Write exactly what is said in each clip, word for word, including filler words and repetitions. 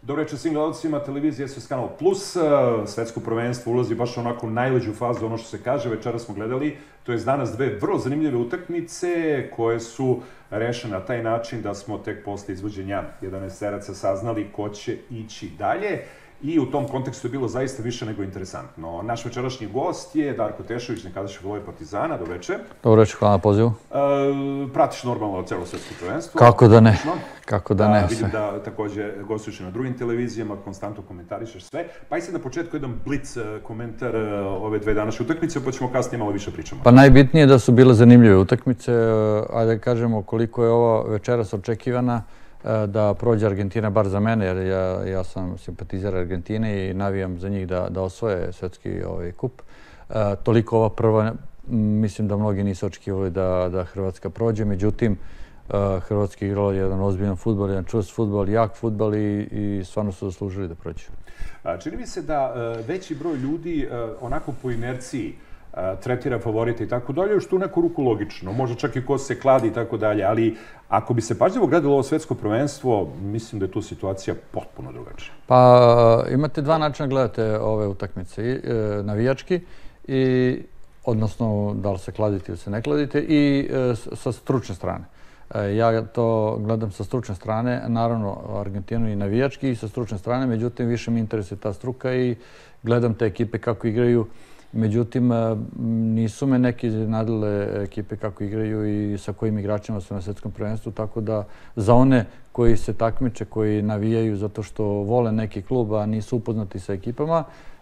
Dobro večer svim gledalcima, televizija S O S Kanal Plus, svetsko prvenstvo ulazi baš onako u najleđu fazu, ono što se kaže, večera smo gledali, to je danas dve vrlo zanimljive utakmice koje su rešene na taj način da smo tek posle izvođenja jedanaesteraca saznali ko će ići dalje. I u tom kontekstu je bilo zaista više nego interesantno. Naš večerašnji gost je Darko Tešović, nekadašnji fudbaler Partizana. Dobro večer. Dobro večer, hvala na pozivu. Pratiš normalno celo svetsko prvenstvo? Kako da ne, kako da ne. Vidim da takođe gostuješ na drugim televizijama, konstantno komentarišeš sve. Pa i sad na početku jedan blic komentar ove dve današnje utakmice, pa ćemo kasnije malo više pričamo. Pa najbitnije je da su bile zanimljive utakmice. Ajde da kažemo koliko je ova večeras očekivana da prođe Argentina, bar za mene, jer ja, ja sam simpatizer Argentine i navijam za njih da, da osvoje svetski ovaj, kup. E, toliko ova prva, mislim da mnogi nisu očekivali da, da Hrvatska prođe, međutim, e, Hrvatski igrala jedan ozbiljan fudbal, jedan čvrst fudbal, jak fudbal i, i stvarno su zaslužili da prođu. Čini mi se da veći broj ljudi onako po inerciji tretira favorite i tako dalje, što u neku ruku logično. Možda čak i ko se kladi i tako dalje, ali ako bi se pažljivo gledalo ovo svetsko prvenstvo, mislim da je tu situacija potpuno drugačija. Pa imate dva načina gledate ove utakmice. Navijački, i, odnosno da li se kladite ili se ne kladite, i sa stručne strane. Ja to gledam sa stručne strane, naravno Argentinu i navijački i sa stručne strane, međutim više mi interesuje ta struka i gledam te ekipe kako igraju. Međutim, nisu me neke iznenadile ekipe kako igraju i sa kojim igračima su na svetskom prvenstvu, tako da za one koji se takmiče, koji navijaju zato što vole neki klub, a nisu upoznati sa ekipama,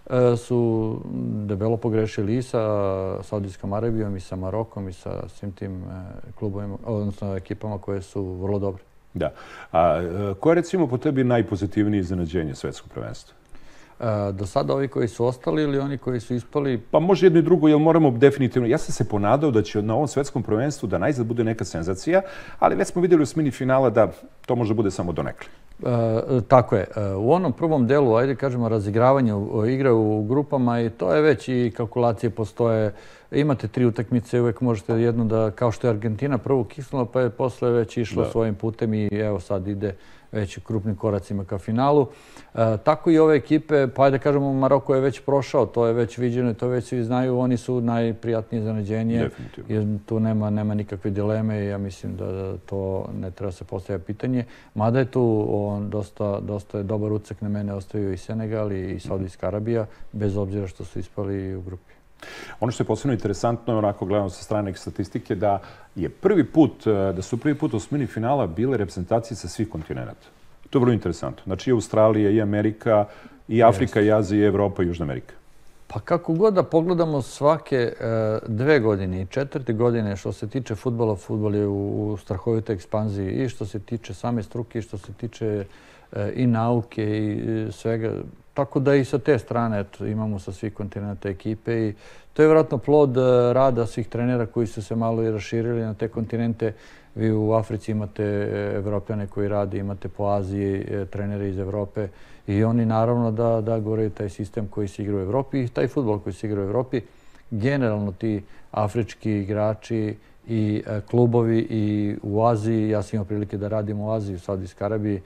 su debelo pogrešili i sa Saudijskom Arabijom i sa Marokom i sa svim tim klubovima, odnosno ekipama koje su vrlo dobre. Da. A koje je recimo po tebi najpozitivnije iznenađenje svetskog prvenstva? Do sada ovi koji su ostali ili oni koji su ispali? Pa može jedno i drugo, jer moramo definitivno... Ja sam se ponadao da će na ovom svetskom prvenstvu da najzad bude neka senzacija, ali već smo vidjeli u smini finala da to može bude samo donekle. E, tako je. U onom prvom delu, ajde kažemo, razigravanje igre u grupama i to je već i kalkulacije postoje. Imate tri utakmice, uvek možete jednu da, kao što je Argentina prvu kisnula, pa je posle već išlo da. svojim putem i evo sad ide već krupnim koracima ka finalu. E, tako i ove ekipe, pa ajde kažemo, Maroko je već prošao, to je već viđeno i to već svi znaju, oni su najprijatnije iznenađenje. Jer tu nema, nema nikakve dileme i ja mislim da to ne treba se postavlja pitanje. Mada je tu on, dosta, dosta je dobar ucek na mene, ostaju i Senegal i Saudijska Arabija, bez obzira što su ispali u grupi. Ono što je posebno interesantno je, onako gledamo sa strane statistike, da je prvi put, da su prvi put u osmini finala bile reprezentacije sa svih kontinenta. To je vrlo interesantno. Znači i Australija, i Amerika, i Afrika, i Azija, i Evropa, i Južna Amerika. Pa kako god da pogledamo svake dve godine i četvrte godine što se tiče fudbala, fudbal je u strahovitoj ekspanziji i što se tiče same struke, i što se tiče i nauke i svega. Tako da i sa te strane eto, imamo sa svih kontinenta ekipe i to je vjerojatno plod rada svih trenera koji su se malo i raširili na te kontinente. Vi u Africi imate Evropljane koji rade, imate po Aziji trenere iz Evrope i oni naravno da, da gore taj sistem koji se igra u Evropi i taj fudbal koji se igra u Evropi. Generalno ti afrički igrači i klubovi i u Aziji, ja sam imao prilike da radim u Aziji, u Saudijskoj Arabiji,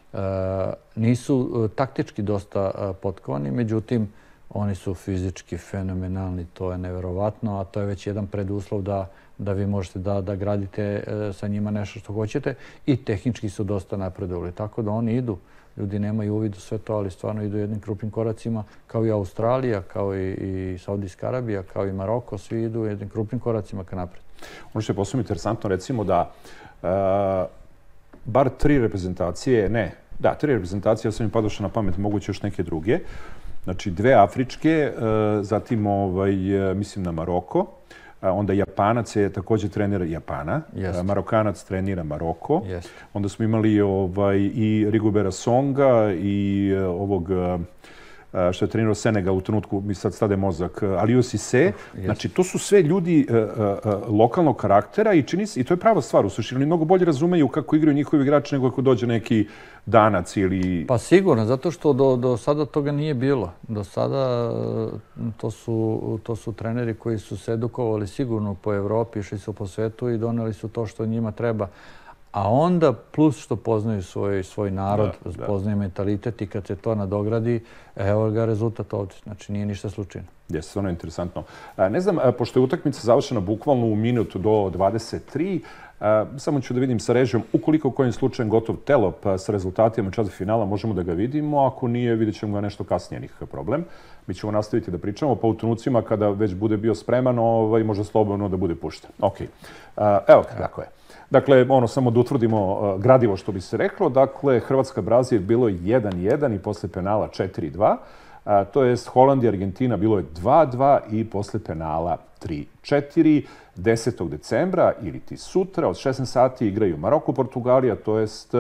nisu taktički dosta potkovani, međutim, oni su fizički fenomenalni, to je neverovatno, a to je već jedan preduslov da, da vi možete da, da gradite sa njima nešto što hoćete i tehnički su dosta napredovali. Tako da oni idu, ljudi nemaju uvid u sve to, ali stvarno idu jednim krupnim koracima, kao i Australija, kao i, i Saudijska Arabija, kao i Maroko, svi idu jednim krupnim koracima ka napred. Ono što je posebno interesantno, recimo da uh, bar tri reprezentacije, ne, da, tri reprezentacije, ja sam im padošao na pamet, moguće još neke druge. Znači, dve afričke, zatim, ovaj, mislim, na Maroko. Onda Japanac je također trener Japana. Jest. Marokanac trenira Maroko. Jest. Onda smo imali ovaj, i Rigobera Songa i ovog... što je trenirao Senegal u trenutku, mi sad stade mozak, Aliou Cissé. Znači, to su sve ljudi uh, uh, lokalnog karaktera i čini se, i to je prava stvar u suštini. Oni mnogo bolje razumeju kako igraju njihovi igrači nego ako dođe neki Danac ili... Pa sigurno, zato što do, do sada toga nije bilo. Do sada to su, to su treneri koji su se edukovali sigurno po Evropi, išli su po svetu i doneli su to što njima treba. A onda plus što poznaju svoj, svoj narod, poznaju mentalitet i kad se to nadogradi, evo ga rezultat ovdje. Znači nije ništa slučajno. Jeste, ono je interesantno. Ne znam, pošto je utakmica završena bukvalno u minut do dvadeset tri, samo ću da vidim sa režijom, ukoliko u kojim slučajem gotov telop sa rezultatima četvrtfinala, možemo da ga vidimo, ako nije, vidjet ćemo ga nešto kasnije, nikakav problem. Mi ćemo nastaviti da pričamo, pa u trenucima kada već bude bio spreman, ovaj, može slobodno da bude pušten. Ok. Evo kako je. Dakle, ono, samo da utvrdimo gradivo što bi se reklo. Dakle, Hrvatska-Brazil bilo je jedan jedan i posle penala četiri dva. To jest Holandija-Argentina bilo je dva dva i posle penala tri četiri. desetog decembra ili ti sutra od šesnaest sati igraju Maroko-Portugalija, to jest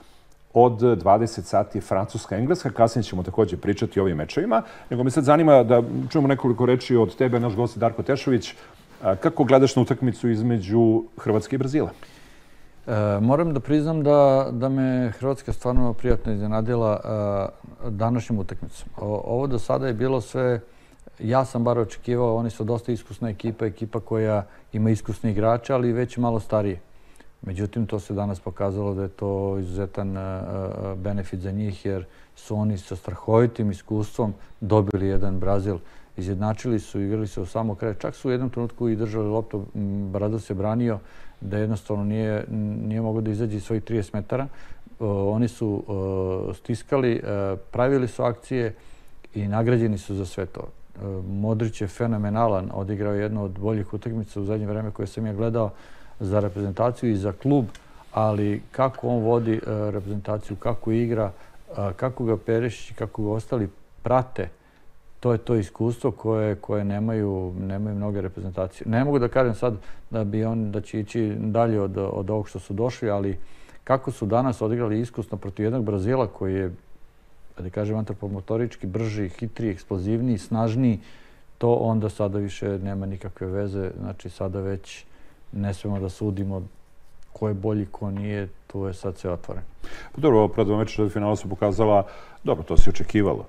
od dvadeset sati Francuska-Engleska. Kasnije ćemo također pričati o ovim mečevima. Nego me sad zanima da čujemo nekoliko reči od tebe, naš gost Darko Tešović. Kako gledaš na utakmicu između Hrvatske i Brazila? E, moram da priznam da, da me Hrvatska stvarno prijatno iznenadila e, današnjom utakmicom. Ovo do sada je bilo sve, ja sam bar očekivao, oni su dosta iskusna ekipa, ekipa koja ima iskusne igrače, ali već malo starije. Međutim, to se danas pokazalo da je to izuzetan e, benefit za njih, jer su oni sa strahovitim iskustvom dobili jedan Brazil. Izjednačili su, igrali se u samo kraj. Čak su u jednom trenutku i držali loptu. Brazil se branio da jednostavno nije, nije mogao da izađe iz svojih trideset metara. Uh, oni su uh, stiskali, uh, pravili su akcije i nagrađeni su za sve to. Uh, Modrić je fenomenalan, odigrao jednu od boljih utakmica u zadnje vreme koje sam ja gledao za reprezentaciju i za klub, ali kako on vodi uh, reprezentaciju, kako igra, uh, kako ga Perišić i kako ga ostali prate, to je to iskustvo koje, koje nemaju, nemaju mnoge reprezentacije. Ne mogu da kažem sad da bi on da će ići dalje od, od ovog što su došli, ali kako su danas odigrali iskusno protiv jednog Brazila koji je, da kažem, antropomotorički brži, hitriji, eksplozivniji, snažniji, to onda sada više nema nikakve veze. Znači sada već ne smemo da sudimo ko je bolji, ko nije, tu je sad sve otvoreno. Pa dobro, ovo pred dva meča finala su pokazala, dobro, to se očekivalo,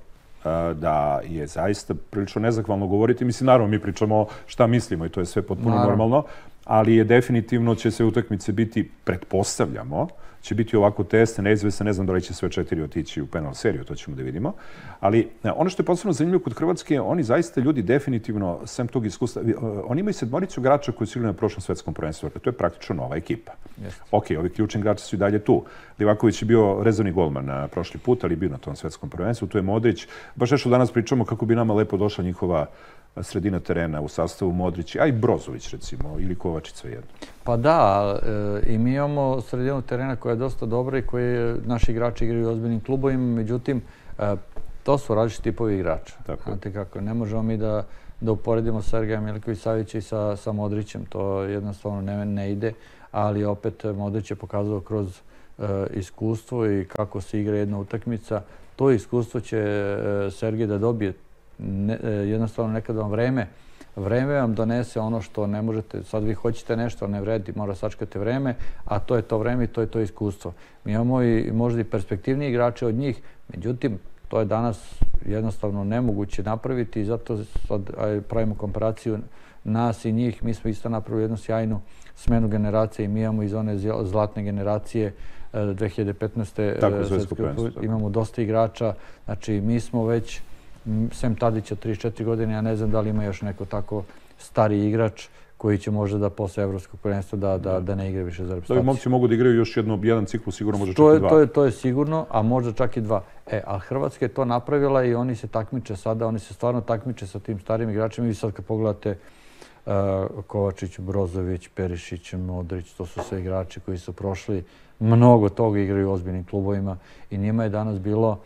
da je zaista prilično nezahvalno govoriti. Mislim, naravno, mi pričamo šta mislimo i to je sve potpuno normalno, ali je definitivno će se utakmice biti, pretpostavljamo, će biti ovako tesne, neizvesne, ne znam da li će sve četiri otići u penal seriju, to ćemo da vidimo. Ali ono što je posebno zanimljivo kod Hrvatske, oni zaista ljudi definitivno, sem tog iskustva, oni imaju sedmoricu igrača koji su igrali na prošlom svetskom prvenstvu. To je praktično nova ekipa. Ok, ovi ključni igrači su i dalje tu. Livaković je bio rezervni golman na prošli put, ali bio na tom svetskom prvenstvu. Tu je Modrić. Baš nešto danas pričamo kako bi nama lepo došla njihova sredina terena u sastavu Modrić, a i Brozović recimo, ili Kovačić, jedno. Pa da, e, i mi imamo sredinu terena koja je dosta dobra i koji naši igrači igraju u ozbiljnim klubovima, međutim, e, to su različiti tipovi igrača. Znate kako, ne možemo mi da, da uporedimo Sergeja Milinković-Savića i sa, sa Modrićem, to jednostavno ne, ne ide, ali opet Modrić je pokazao kroz e, iskustvo i kako se igra jedna utakmica. To iskustvo će e, Sergej da dobije. Ne, jednostavno nekad vam vreme, vreme vam donese ono što ne možete, sad vi hoćete nešto, ne vredi, mora sačekati vreme, a to je to vreme i to je to iskustvo. Mi imamo i možda i perspektivniji igrače od njih, međutim, to je danas jednostavno nemoguće napraviti i zato sad pravimo komparaciju nas i njih. Mi smo isto napravili jednu sjajnu smenu generacije i mi imamo iz one zlatne generacije dve hiljade petnaeste. Imamo dosta igrača, znači mi smo već sem Tadića trideset četiri godine, ja ne znam da li ima još neko tako stari igrač koji će možda da posle evropskog prvenstva da, da, da ne igra više za reprezentaciju. Da, momci mogu da igraju još jedno, jedan ciklus, sigurno možda čak to je, i dva. To je, to je sigurno, a možda čak i dva. E, a Hrvatska je to napravila i oni se takmiče sada, oni se stvarno takmiče sa tim starim igračima. I sad kad pogledate uh, Kovačić, Brozović, Perišić, Modrić, to su sve igrači koji su prošli mnogo toga, igraju u ozbiljnim klubovima i njima je danas bilo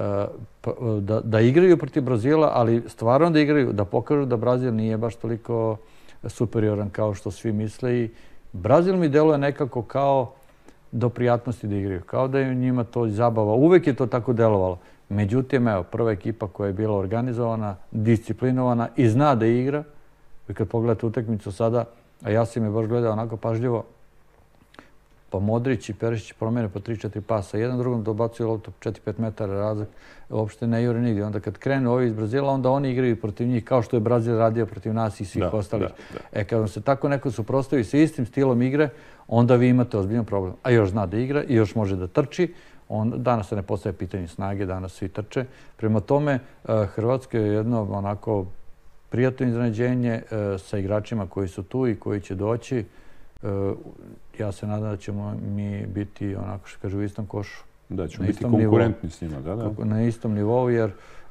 Da, da igraju protiv Brazila, ali stvarno da igraju, da pokažu da Brazil nije baš toliko superioran kao što svi misle. I Brazil mi deluje nekako kao do prijatnosti da igraju, kao da je njima to zabava. Uvek je to tako delovalo. Međutim, evo, prva ekipa koja je bila organizovana, disciplinovana i zna da igra. I kad pogledate utakmicu sada, a ja sam je baš gledao onako pažljivo, pa Modrić i Perišić promene po tri četiri pasa. Jedan drugom dobacuju loptu četiri pet metara razlik, uopšte ne jure nigdje. Onda kad krenu ovi iz Brazila, onda oni igraju protiv njih kao što je Brazil radio protiv nas i svih ostalih. E, kad vam se tako neko suprotstavi sa istim stilom igre, onda vi imate ozbiljan problem. A još zna da igra i još može da trči. Danas se ne postaje pitanje snage, danas svi trče. Prema tome, Hrvatska je jedno onako prijatno iznenađenje sa igračima koji su tu i koji će doći. Ja se nadam da ćemo mi biti, onako što kažu, u istom košu. Da, ćemo biti konkurentni s njima, da, da. Na istom nivou, jer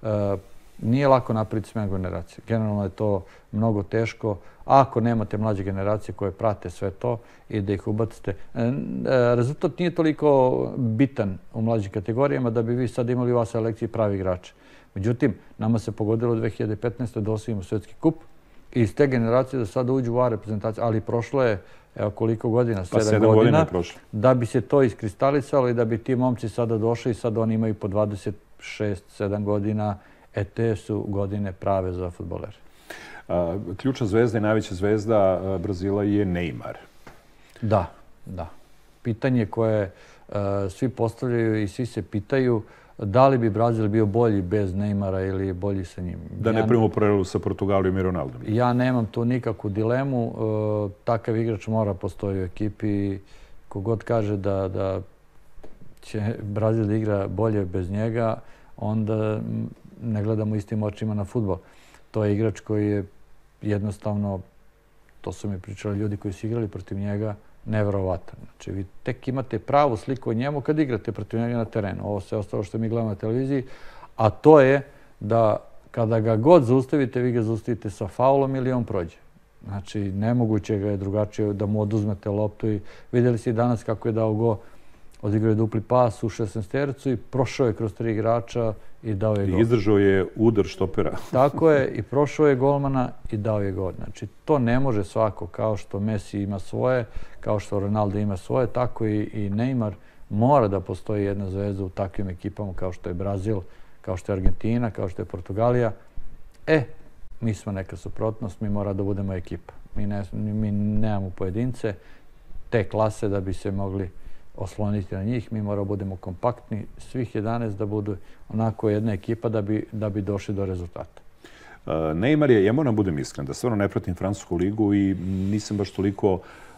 nije lako napraviti smjenu generacije. Generalno je to mnogo teško. Ako nemate mlađe generacije koje prate sve to i da ih ubacite. Rezultat nije toliko bitan u mlađim kategorijama da bi vi sad imali u vas selekciji pravi igrače. Međutim, nama se pogodilo u dve hiljade petnaestoj da osvojimo Svjetski kup i iz te generacije da sada uđu u A reprezentaciju, ali prošlo je, evo koliko godina, sedam godina, da bi se to iskristalisalo i da bi ti momci sada došli i sad oni imaju po dvadeset šest sedam godina, e te su godine prave za fudbalere. Ključna zvezda i najveća zvezda Brazila je Neymar. Da, da. Pitanje koje svi postavljaju i svi se pitaju da li bi Brazil bio bolji bez Neymara ili bolji sa njim. Da ne primimo paralelu sa Portugalijom i Ronaldom. Ja nemam tu nikakvu dilemu. Takav igrač mora postoji u ekipi. Kogod kaže da će Brazil da igra bolje bez njega, onda ne gledamo istim očima na fudbal. To je igrač koji je jednostavno, to su mi pričali ljudi koji su igrali protiv njega, neverovatan. Znači, vi tek imate pravu sliku o njemu kad igrate protiv njega na terenu. Ovo sve ostalo što mi gledamo na televiziji. A to je da kada ga god zaustavite, vi ga zaustavite sa faulom ili on prođe. Znači, nemoguće ga je drugačije da mu oduzmete loptu. I vidjeli ste i danas kako je dao go, odigrao je dupli pas u šesnaestercu i prošao je kroz tri igrača i dao je gol. I izdržao je udar štopera. Tako je, i prošao je golmana i dao je gol. Znači, to ne može svako, kao što Messi ima svoje, kao što Ronaldo ima svoje, tako i Neymar. Mora da postoji jedna zvezda u takvim ekipama kao što je Brazil, kao što je Argentina, kao što je Portugalija. E, mi smo neka suprotnost, mi mora da budemo ekipa. Mi nemamo pojedince te klase da bi se mogli osloniti na njih. Mi moramo budemo kompaktni, svih jedanaest da budu onako jedna ekipa da bi došli do rezultata. Neymar je, ja moram budem iskren, da stvarno ne pratim francusku ligu i nisam baš toliko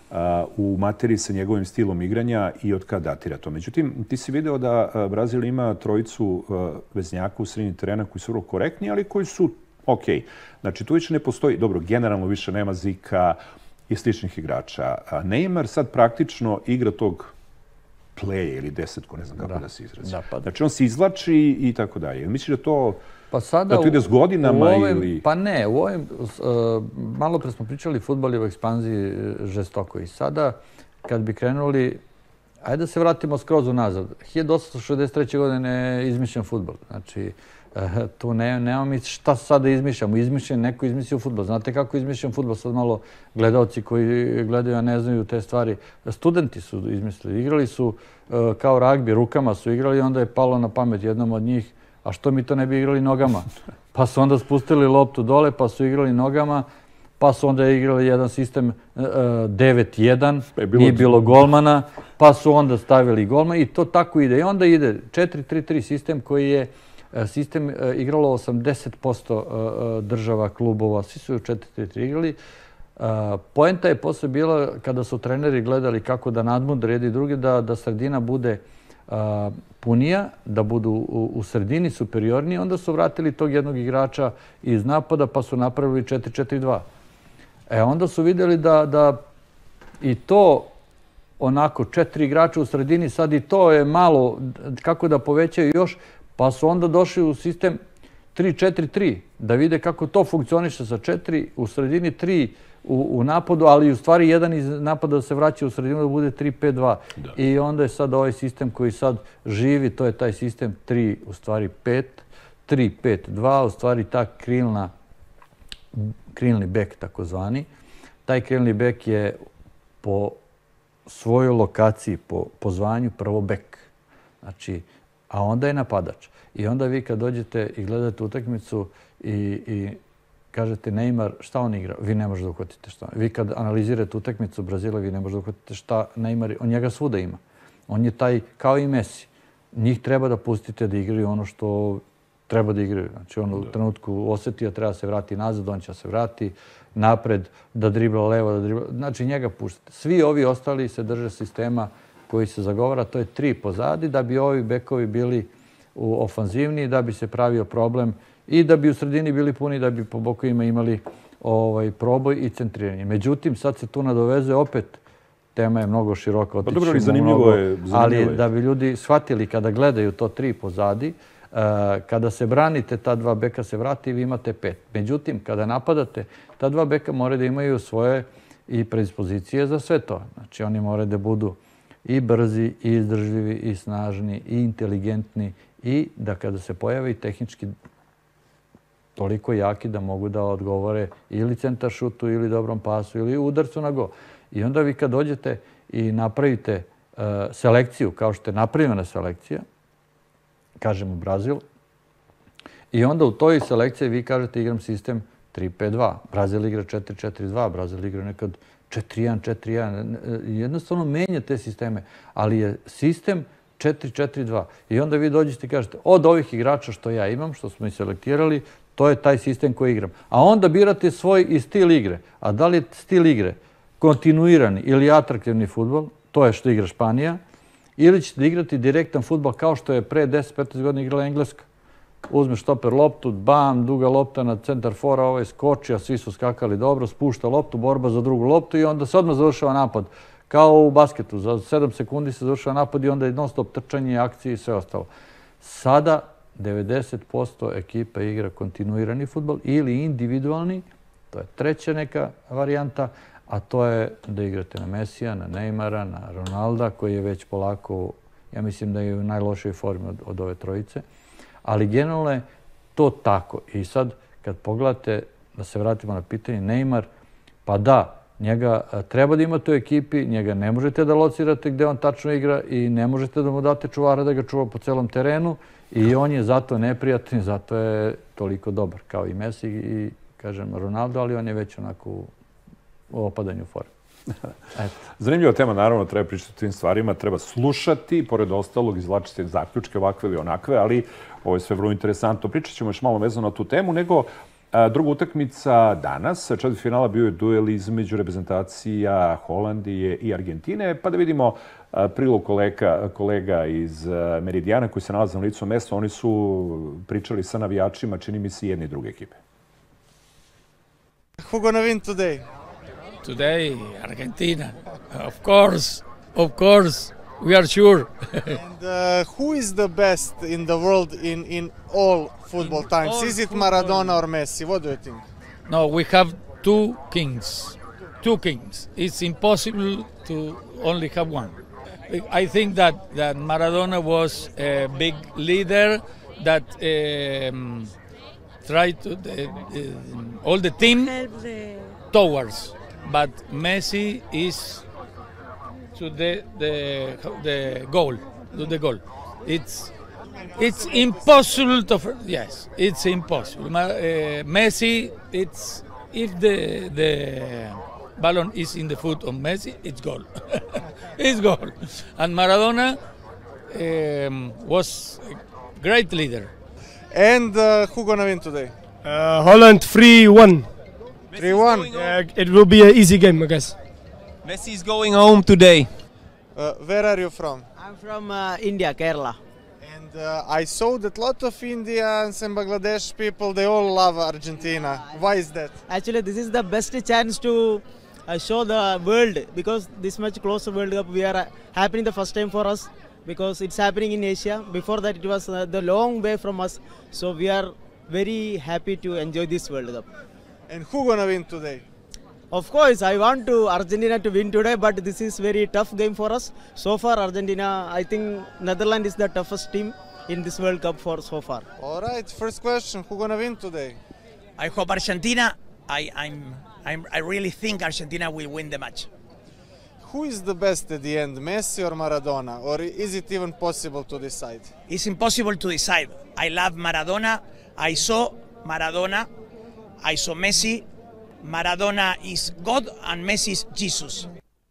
u materiji sa njegovim stilom igranja i od kada datira to. Međutim, ti si video da Brazil ima trojicu veznjaka u sredini terena koji su vrlo korektni, ali koji su okej. Znači, tu više ne postoji, dobro, generalno više nema Zika i sličnih igrača. Neymar sad praktično igra tog play ili desetko, ne znam kako da se izrazi. Znači, on se izvlači i tako dalje. Misliš da to da to ide s godinama ili... Pa ne, u ovim... Malo pre smo pričali, fudbal je u ekspanziji žestoko i sada, kad bi krenuli... Ajde da se vratimo skroz unazad. hiljadu osamsto šezdeset treće godine je izmišljen fudbal. Znači, tu nema mi šta sada izmišljamo. Izmišljen, neko izmislio fudbal. Znate kako je izmišljen fudbal? Sad malo gledalci koji gledaju, a ne znaju te stvari. Studenti su izmislili. Igrali su kao ragbi, rukama su igrali i onda je palo na pamet jednom od njih. A što mi to ne bi igrali nogama? Pa su onda spustili loptu dole, pa su igrali nogama, pa su onda igrali jedan sistem devet jedan, nije bilo golmana, pa su onda stavili golmana i to tako ide. I onda ide četiri tri tri sistem koji je sistem igralo osamdeset posto država, klubova, svi su četiri tri tri igrali. Poenta je posle bila kada su treneri gledali kako da nadmudre jedni drugi, da sredina bude punija, da budu u sredini superiorniji, onda su vratili tog jednog igrača iz napada pa su napravili četiri četiri dva. E onda su vidjeli da i to onako četiri igrača u sredini, sad i to je malo kako da povećaju još, pa su onda došli u sistem tri četiri tri, da vide kako to funkcioniše sa četiri u sredini, tri u napadu, ali u stvari jedan iz napada da se vraća u sredinu da bude tri pet dva. I onda je sad ovaj sistem koji sad živi, to je taj sistem tri, u stvari pet, tri pet dva, u stvari ta krilna, krilni bek takozvani. Taj krilni bek je po svojoj lokaciji, po zvanju prvo bek. Znači, a onda je napadač. I onda vi kad dođete i gledate utakmicu i kažete Neymar, šta on igra? Vi ne možete da uhvatite šta. Vi kad analizirate utakmicu Brazila, vi ne možete da uhvatite šta Neymar, on njega svuda ima. On je taj, kao i Messi. Njih treba da pustite da igraju ono što treba da igraju. Znači, on u trenutku osjeti da treba se vrati nazad, on će se vrati napred, da dribla levo, da dribla... Znači, njega puštate. Svi ovi ostali se drže sistema koji se zagovara, to je tri pozadi, da bi ovi bekovi bili ofanzivni, da bi se pravio problem i da bi u sredini bili puni, da bi po bokovima imali ovaj, proboj i centriranje. Međutim, sad se tu nadoveze opet, tema je mnogo široka, otići pa dobro, zanimljivo mnogo, je, zanimljivo ali je. Da bi ljudi shvatili kada gledaju to tri pozadi, kada se branite, ta dva beka se vrati i vi imate pet. Međutim, kada napadate, ta dva beka moraju da imaju svoje i predispozicije za sve to. Znači, oni moraju da budu i brzi, i izdržljivi, i snažni, i inteligentni, i da kada se pojave i tehnički toliko jaki da mogu da odgovore ili centar šutu, ili dobrom pasu, ili udarcu na go. I onda vi kad dođete i napravite selekciju, kao što je napravljena selekcija, kažemo Brazil, i onda u toj selekciji vi kažete igram sistem tri pet dva. Brazil igra četiri četiri dva, Brazil igra nekad četiri jedan četiri jedan. Jednostavno menja te sisteme, ali je sistem četiri četiri dva. I onda vi dođete i kažete od ovih igrača što ja imam, što smo i selektirali, to je taj sistem koji igram. A onda birate svoj i stil igre. A da li je stil igre kontinuirani ili atraktivni fudbal, to je što igra Španija, ili ćete igrati direktan fudbal kao što je pre deset petnaest godina igrala Engleska. Uzme štoper loptu, bam, duga lopta na centar fora, ovaj skoči, a svi su skakali dobro, spušta loptu, borba za drugu loptu i onda se odmah završava napad. Kao u basketu, za sedam sekundi se završava napad i onda je non stop trčanje, akcije i sve ostalo. Sada devedeset posto ekipa igra kontinuirani fudbal ili individualni, to je treća neka varijanta, a to je da igrate na Mesija, na Neymara, na Ronalda, koji je već polako, ja mislim da je u najlošoj formi od, od ove trojice. Ali generalno je to tako. I sad, kad pogledate, da se vratimo na pitanje, Neymar, pa da, njega treba da imate u ekipi, njega ne možete da locirate gde on tačno igra i ne možete da mu date čuvara da ga čuva po celom terenu i on je zato neprijatan, zato je toliko dobar, kao i Messi i, kažem, Ronaldo, ali on je već onako u opadanju forme. Zanimljiva tema, naravno, treba pričati o tim stvarima, treba slušati, pored ostalog izvlačiti zaključke ovakve ili onakve, ali ovo je sve vrlo interesantno. Pričat ćemo još malo vezano na tu temu, nego druga utakmica danas, četvrtfinala bio je duel između reprezentacija Holandije i Argentine, pa da vidimo prilog kolega, kolega iz Meridijana koji se nalaze na licu mesta. Oni su pričali sa navijačima, čini mi se, jedne i druge ekipe. Who gonna win today? Today, Argentina. Of course, of course, we are sure. And uh, who is the best in the world in, in all football In times? all Is it football. Maradona or Messi? What do you think? No, we have two kings. Two kings. It's impossible to only have one. I think that, that Maradona was a big leader that um, tried to the, uh, all the team Help the... towards. But Messi is to the the the goal, to the goal. It's it's impossible to yes, it's impossible. Ma, uh, Messi, it's if the the ballon is in the foot of Messi, it's goal. It's goal. And Maradona um, was a great leader. And uh, who gonna win today? Uh, Holland three one. three one. Uh, it will be an easy game, I guess. Messi is going home today. Uh, where are you from? I'm from uh, India, Kerala. And uh, I saw that a lot of Indians and Bangladesh people, they all love Argentina. Why is that? Actually, this is the best chance to uh, show the world, because this much close World Cup we are uh, happening the first time for us, because it's happening in Asia. Before that, it was uh, the long way from us. So we are very happy to enjoy this World Cup. And who gonna win today? Of course, I want to Argentina to win today, but this is very tough game for us. So far, Argentina, I think Netherlands is the toughest team in this World Cup for so far. All right, first question, who gonna win today? I hope Argentina. I, I'm, I'm, I really think Argentina will win the match. Who is the best at the end, Messi or Maradona? Or is it even possible to decide? It's impossible to decide. I love Maradona. I saw Maradona. I saw Messi. Maradona is God and Messi is Jesus.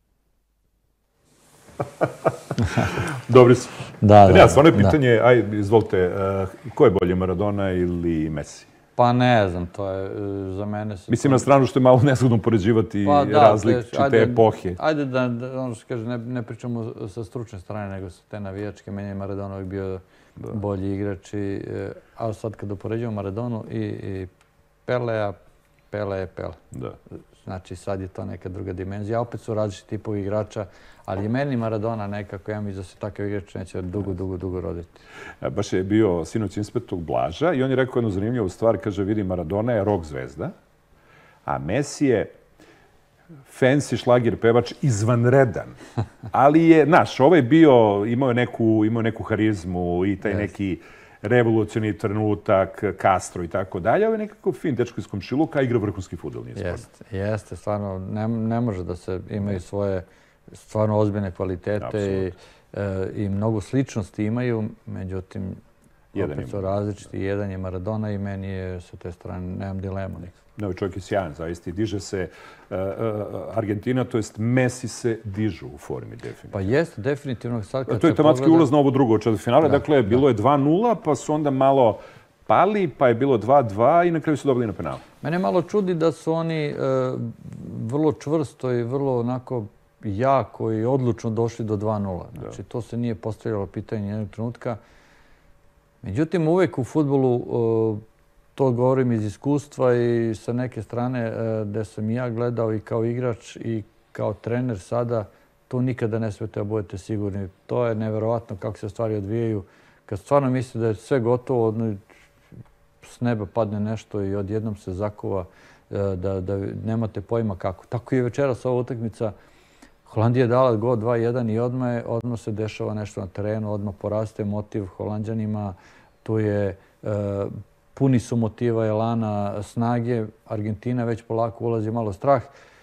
Dobri su. Da, da. Ja, stvarno je pitanje, aj, izvolite, ko je bolje, Maradona ili Messi? Pa ne znam, to je za mene... Mislim na stranu što je malo nezgodno poređivati različite epohe. Ajde da, ono što kaže, ne pričamo sa stručne strane, nego sa te navijačke. Meni je Maradona uvijek bio bolji igrač. A sad kad upoređujemo Maradonu i Pelea, Pele je Pele. Znači sad je to neka druga dimenzija. Opet su različiti tipovi igrača, ali meni Maradona nekako, ja mislim da se takav igrač neće dugo, dugo, dugo roditi. Baš je bio sinoć inspektor Blaža i on je rekao jednu zanimljivu stvar. Kaže, vidi, Maradona je rock zvezda, a Messi je fancy šlager pevač izvanredan. Ali je, znaš, ovaj bio, imao je neku, imao neku harizmu i taj neki revolucioni trenutak, Castro i tako dalje. Ovo je nekako fin dečko iz komšiluka, igra vrhunski fudbal, nije sporno. Jeste, jeste, stvarno, ne može da se imaju svoje stvarno ozbiljne kvalitete i mnogo sličnosti imaju, međutim, opet su različiti. Jedan je Maradona i meni je sa te strane, nemam dilemu nikako. Novi čovjek je sjajan, zaista. Diže se Argentina, to jest Messi se dižu u formi, definitivno. Pa jeste, definitivno. To je tematski ulaz na ovo drugo četvrtfinale. Dakle, bilo je dva nula, pa su onda malo pali, pa je bilo dva dva i na kraju su dobili na penalu. Mene malo čudi da su oni vrlo čvrsto i vrlo onako jako i odlučno došli do dva nula. Znači, to se nije postavljalo pitanje jednog trenutka. Međutim, uvek u fudbalu, to govorim iz iskustva i sa neke strane gde sam ja gledao i kao igrač i kao trener sada, to nikada ne smete da budete sigurni. To je neverovatno kako se stvari odvijaju. Kad stvarno mislite da je sve gotovo, s neba padne nešto i odjednom se zakuva da nemate pojma kako. Tako je večeras ova utakmica. Holandija je dala gol dva jedan i odmah se dešava nešto na terenu, odmah poraste motiv Holanđanima. Tu je, puni su motiva, elana, snage. Argentina već polako ulazi malo strah.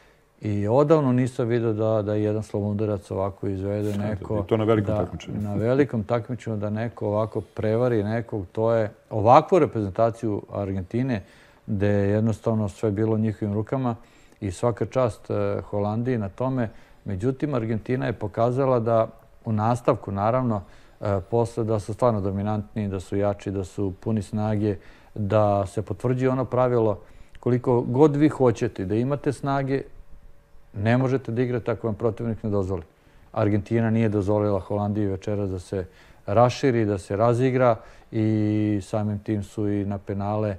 I odavno nisam vidio da jedan slobodarac ovako izvede neko... I to na velikom takmičenju. Na velikom takmičenju da neko ovako prevari nekog. To je ovakvu reprezentaciju Argentine gde je jednostavno sve bilo u njihovim rukama i svaka čast Holandiji na tome. Međutim, Argentina je pokazala da u nastavku, naravno, posle da su stvarno dominantni, da su jači, da su puni snage, da se potvrđuje ono pravilo koliko god vi hoćete da imate snage, ne možete da igrate ako vam protivnik ne dozvoli. Argentina nije dozvolila Holandiji večeras da se raširi, da se razigra i samim tim su i na penale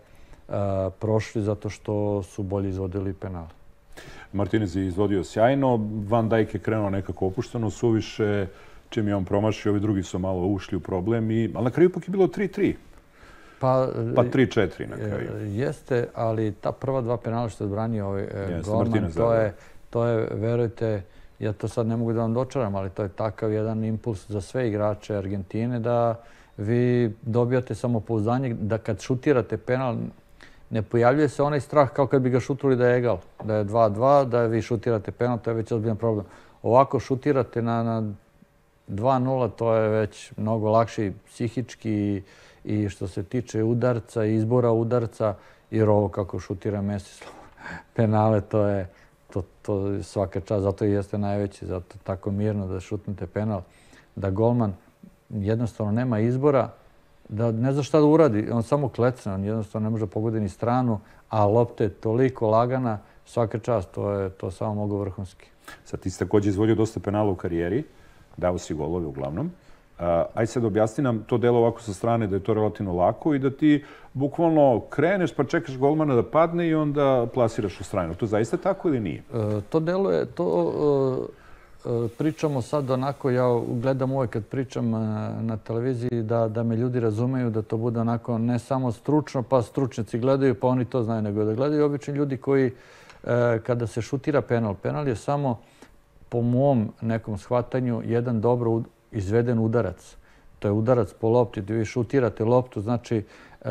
prošli zato što su bolje izvodili penale. Martinez je izvodio sjajno, Van Dijk je krenuo nekako opušteno, suviše, čim je on promašio, ovi drugi su malo ušli u problem, ali na kraju ipak je bilo tri tri. Pa tri četiri na kraju. Jeste, ali ta prva dva penala što je odbranio ovaj golman, to je, verujte, ja to sad ne mogu da vam dočaram, ali to je takav jedan impuls za sve igrače Argentine da vi dobijate samopouzdanje da kad šutirate penal, ne pojavljuje se onaj strah kao kad bi ga šutili da je egal, da je dva dva, da vi šutirate penal, to je već ozbiljan problem. Ovako šutirate na dva nula, to je već mnogo lakše psihički i što se tiče udarca, izbora udarca, jer ovo kako šutira Messi penale, to je to svaka čast, zato i jeste najveći, zato tako mirno da šutnete penal, da golman jednostavno nema izbora, da ne zna šta da uradi, on samo klecne, on jednostavno ne može pogoditi ni stranu, a lopta je toliko lagana, svaka čast, to je to samo mogu vrhunski. Sad ti si također izvodio dosta penala u karijeri, dao si golove uglavnom. Aj sad objasni nam to delo ovako sa strane da je to relativno lako i da ti bukvalno kreneš pa čekaš golmana da padne i onda plasiraš u stranu. To zaista tako ili nije? To delo je, to pričamo sad onako, ja gledam uvek kad pričam na televiziji da me ljudi razumeju, da to bude onako ne samo stručno, pa stručnjaci gledaju pa oni to znaju, nego da gledaju obični ljudi koji kada se šutira penal. Penal je samo po mom nekom shvatanju jedan dobro izveden udarac. To je udarac po lopti, gdje vi šutirate loptu. Znači,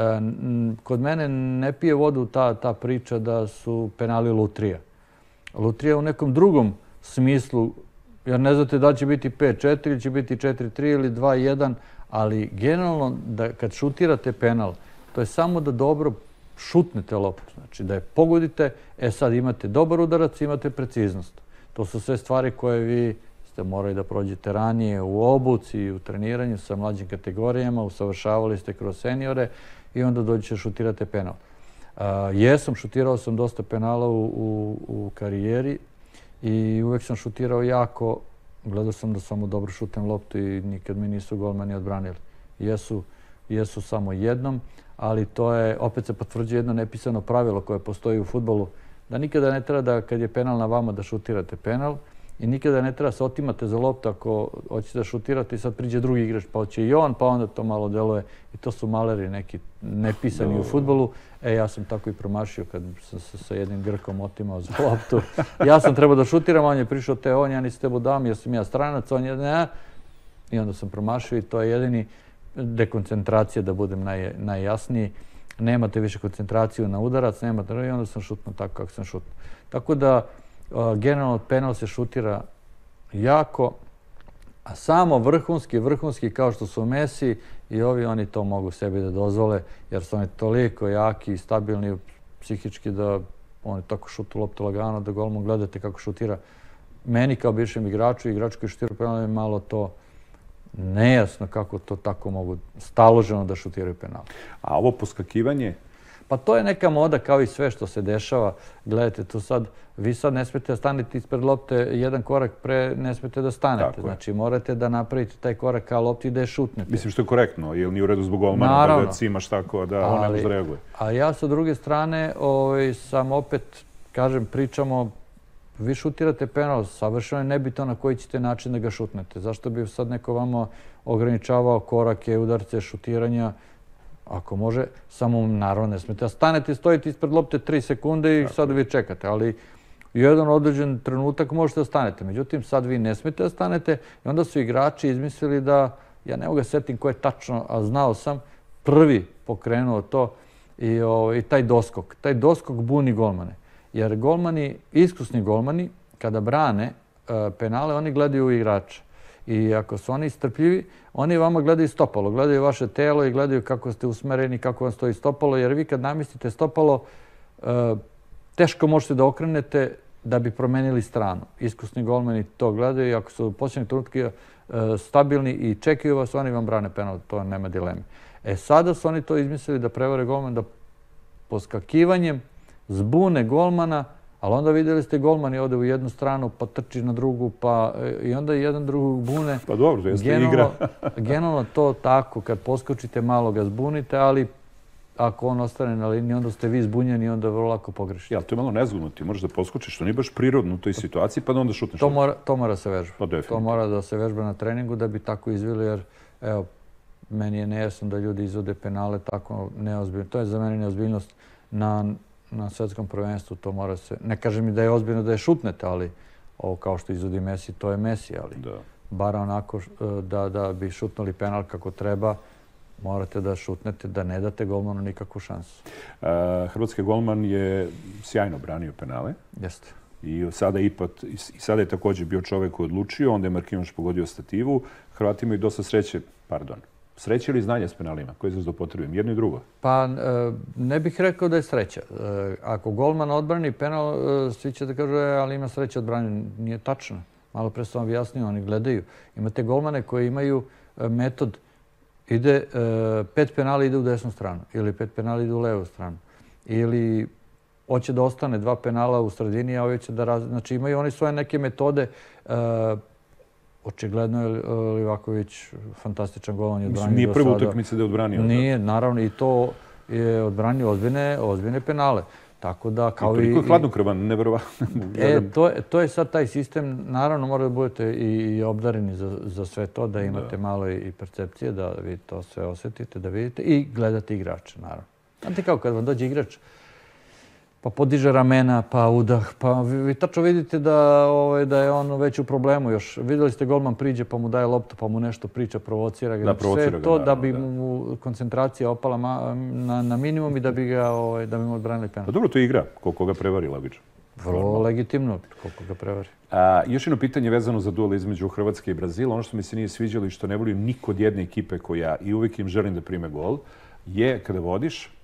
kod mene ne pije vodu ta priča da su penali lutrija. Lutrija u nekom drugom smislu, jer ne znate da će biti pet četiri, ili će biti četiri tri ili dva jedan, ali generalno kad šutirate penal, to je samo da dobro šutnete loptu, znači da je pogodite, e sad imate dobar udarac, imate preciznost. To su sve stvari koje vi ste morali da prođete ranije u obuci, u treniranju sa mlađim kategorijama, usavršavali ste kroz seniore i onda dođete šutirate penal. Uh, jesam, šutirao sam dosta penala u, u, u karijeri i uvek sam šutirao jako. Gledao sam da samo dobro šutem loptu i nikad mi nisu golmani odbranili. Jesu, jesu samo jednom, ali to je, opet se potvrđuje jedno nepisano pravilo koje postoji u fudbalu, da nikada ne treba da, kad je penal na vama, da šutirate penal i nikada ne treba se otimate za loptu ako hoćete da šutirate i sad priđe drugi igrač, pa hoće i on, pa onda to malo deluje. I to su maleri neki nepisani u fudbalu. E, ja sam tako i promašio kad sam se sa jednim Grkom otimao za loptu. Ja sam trebao da šutiram, on je prišao te on, ja nisi tebo dam, ja sam ja stranac, on je ne. I onda sam promašio i to je jedini dekoncentracija, da budem naj, najjasniji. Nemate više koncentraciju na udarac, nemate, i onda sam šutno tako kako sam šutno. Tako da, uh, generalno penal se šutira jako, a samo vrhunski, vrhunski kao što su Messi i ovi, oni to mogu sebi da dozvole, jer su oni toliko jaki i stabilni psihički da oni tako šutu loptu lagano, da golman gledate kako šutira. Meni kao bivšem igraču, igrač koji šutira penal je malo to nejasno kako to tako mogu staloženo da šutiraju penal. A ovo poskakivanje? Pa to je neka moda kao i sve što se dešava. Gledajte, tu sad, vi sad ne smete da stanete ispred lopte jedan korak pre, ne smete da stanete. Znači, morate da napravite taj korak ka lopti i da je šutnete. Mislim što je korektno, jer nije u redu zbog golmana da ga cimaš tako da on ne može da reaguje. A ja sa druge strane ovaj, sam opet, kažem, pričamo, vi šutirate penal, savršeno je nebitno na koji ćete način da ga šutnete. Zašto bi sad neko vama ograničavao korake, udarce, šutiranja? Ako može, samo naravno ne smete. Stanete i stojite ispred lopte tri sekunde i sad vi čekate. Ali u jedan određen trenutak možete da stanete. Međutim, sad vi ne smete da stanete i onda su igrači izmislili da, ja ne mogu da setim ko je tačno, a znao sam, prvi pokrenuo to i, o, i taj doskok. Taj doskok buni golmane. Jer golmani, iskusni golmani, kada brane e, penale, oni gledaju u igrača. I ako su oni strpljivi, oni vama gledaju stopalo, gledaju vaše telo i gledaju kako ste usmereni, kako vam stoji stopalo, jer vi kad namestite stopalo, e, teško možete da okrenete da bi promenili stranu. Iskusni golmani to gledaju i ako su u posljednjeg trenutka e, stabilni i čekaju vas, oni vam brane penal, to nema dileme. E sada su oni to izmislili da prevare golman, da poskakivanjem zbune golmana, ali onda vidjeli ste golmani ode u jednu stranu, pa trči na drugu, pa i onda jedan drugog bune. Pa dobro, to jeste igra. Generalno to tako, kad poskočite malo ga zbunite, ali ako on ostane na liniji, onda ste vi zbunjeni i onda vrlo lako pogrešite. Ja, to je malo nezgodno, ti možeš da poskočiš, to nije baš prirodno u toj situaciji, pa da onda šutneš. To mora, to mora se vežba. Pa to mora da se vežba na treningu da bi tako izvili, jer evo, meni je nejasno da ljudi izvode penale tako neozbiljno. To je za mene neozbiljnost na na svetskom prvenstvu, to mora se... Ne kažem mi da je ozbiljno da je šutnete, ali ovo kao što izvodi Messi, to je Messi, ali da. Bar onako da, da bi šutnuli penal kako treba, morate da šutnete, da ne date golmanu nikakvu šansu. Uh, Hrvatski golman je sjajno branio penale. Jeste. I sada, ipak, i sada je također bio čovjek koji je odlučio, onda je Markinović pogodio stativu. Hrvati imaju dosta sreće, pardon, sreće ili znanja s penalima? Koje izraz da upotrebujem? Jedno i drugo? Pa ne bih rekao da je sreća. Ako golman odbrani penal, svi će da kažu, ali ima sreće odbranju. Nije tačno. Malo pre sam objasnio, oni gledaju. Imate golmane koji imaju metod, ide, pet penala ide u desnu stranu, ili pet penala ide u levu stranu, ili hoće da ostane dva penala u sredini, a ovi će da raz... Znači imaju oni svoje neke metode. Očigledno je Livaković fantastičan golman. Mislim, nije prva utakmica da je odbranio. Nije, naravno, i to je odbranio ozbiljne, ozbiljne penale. Tako da, kao i... Toliko je hladnokrvan, neverovatno. E, to, je, to je sad taj sistem. Naravno, morate da budete i, i obdareni za, za sve to, da imate da. malo i percepcije, da vi to sve osjetite, da vidite i gledate igrače, naravno. Znate kao kad vam dođe igrač, pa podiže ramena, pa udah, pa vi, vi tačno vidite da, ovaj, da je on već u problemu još. Vidjeli ste golman priđe, pa mu daje loptu, pa mu nešto priča, provocira ga. Da, provocira sve ga, to naravno, da bi da. mu koncentracija opala ma, na, na minimum i da bi ga ovaj, da bi mu odbranili penal. Pa dobro, to je igra, koliko ga prevari obično. Vrlo legitimno, koliko ga prevari. A, još jedno pitanje vezano za duel između Hrvatske i Brazila. Ono što mi se nije sviđalo i što ne volim niko od jedne ekipe koja i uvijek im želim da prime gol, je kada vodiš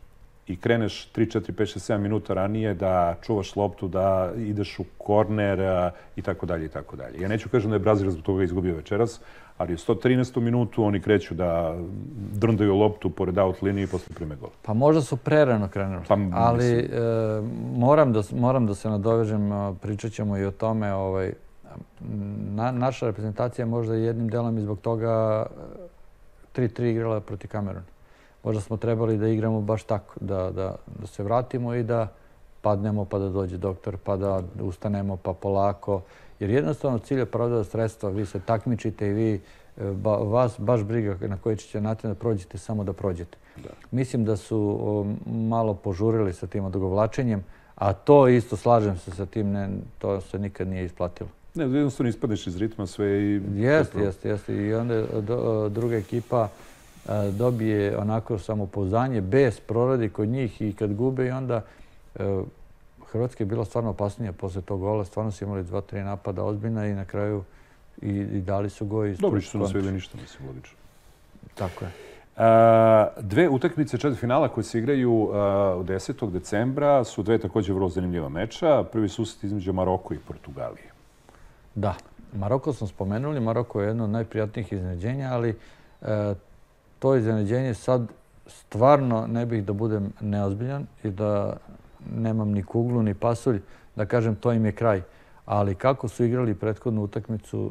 i kreneš tri, četiri, pet, šest, sedam minuta ranije da čuvaš loptu, da ideš u korner i tako dalje i tako dalje. Ja neću kažem da je Brazil zbog toga izgubio večeras, ali u sto trinaestom minutu oni kreću da drndaju loptu pored out linije i posle prime gol. Pa možda su prerano krenuli, Pa, ali e, moram, da, moram da se nadovežem, pričat ćemo i o tome. Ovaj, na, naša reprezentacija je možda jednim delom i zbog toga tri tri igrala protiv Kameruna. Možda smo trebali da igramo baš tako, da, da, da se vratimo i da padnemo pa da dođe doktor, pa da ustanemo pa polako. Jer jednostavno cilj je opravdava sredstva, vi se takmičite i vi, ba, vas baš briga na koji ćete način da prođete, samo da prođete. Da. Mislim da su o, malo požurili sa tim odugovlačenjem, a to isto, slažem se sa tim, ne, to se nikad nije isplatilo. Ne, jednostavno ispadneš iz ritma sve i... Jeste, jeste, jeste. I onda do, druga ekipa a, dobije onako samopouzdanje, bez proradi kod njih i kad gube i onda... A, Hrvatska je bila stvarno opasnija posle tog gola. Stvarno su imali dva, tri napada ozbiljna i na kraju i, i dali su go. Dobro što su nasvijeli ništa, mislim, logično. Tako je. A, dve utakmice četvrtfinala koje se igraju a, desetog decembra su dve također vrlo zanimljiva meča. Prvi susret između Maroko i Portugalije. Da, Maroko smo spomenuli. Maroko je jedno od najprijatnijih iznenađenja, ali e, to iznenađenje sad stvarno ne bih da budem neozbiljan i da nemam ni kuglu, ni pasulj, da kažem to im je kraj. Ali kako su igrali prethodnu utakmicu,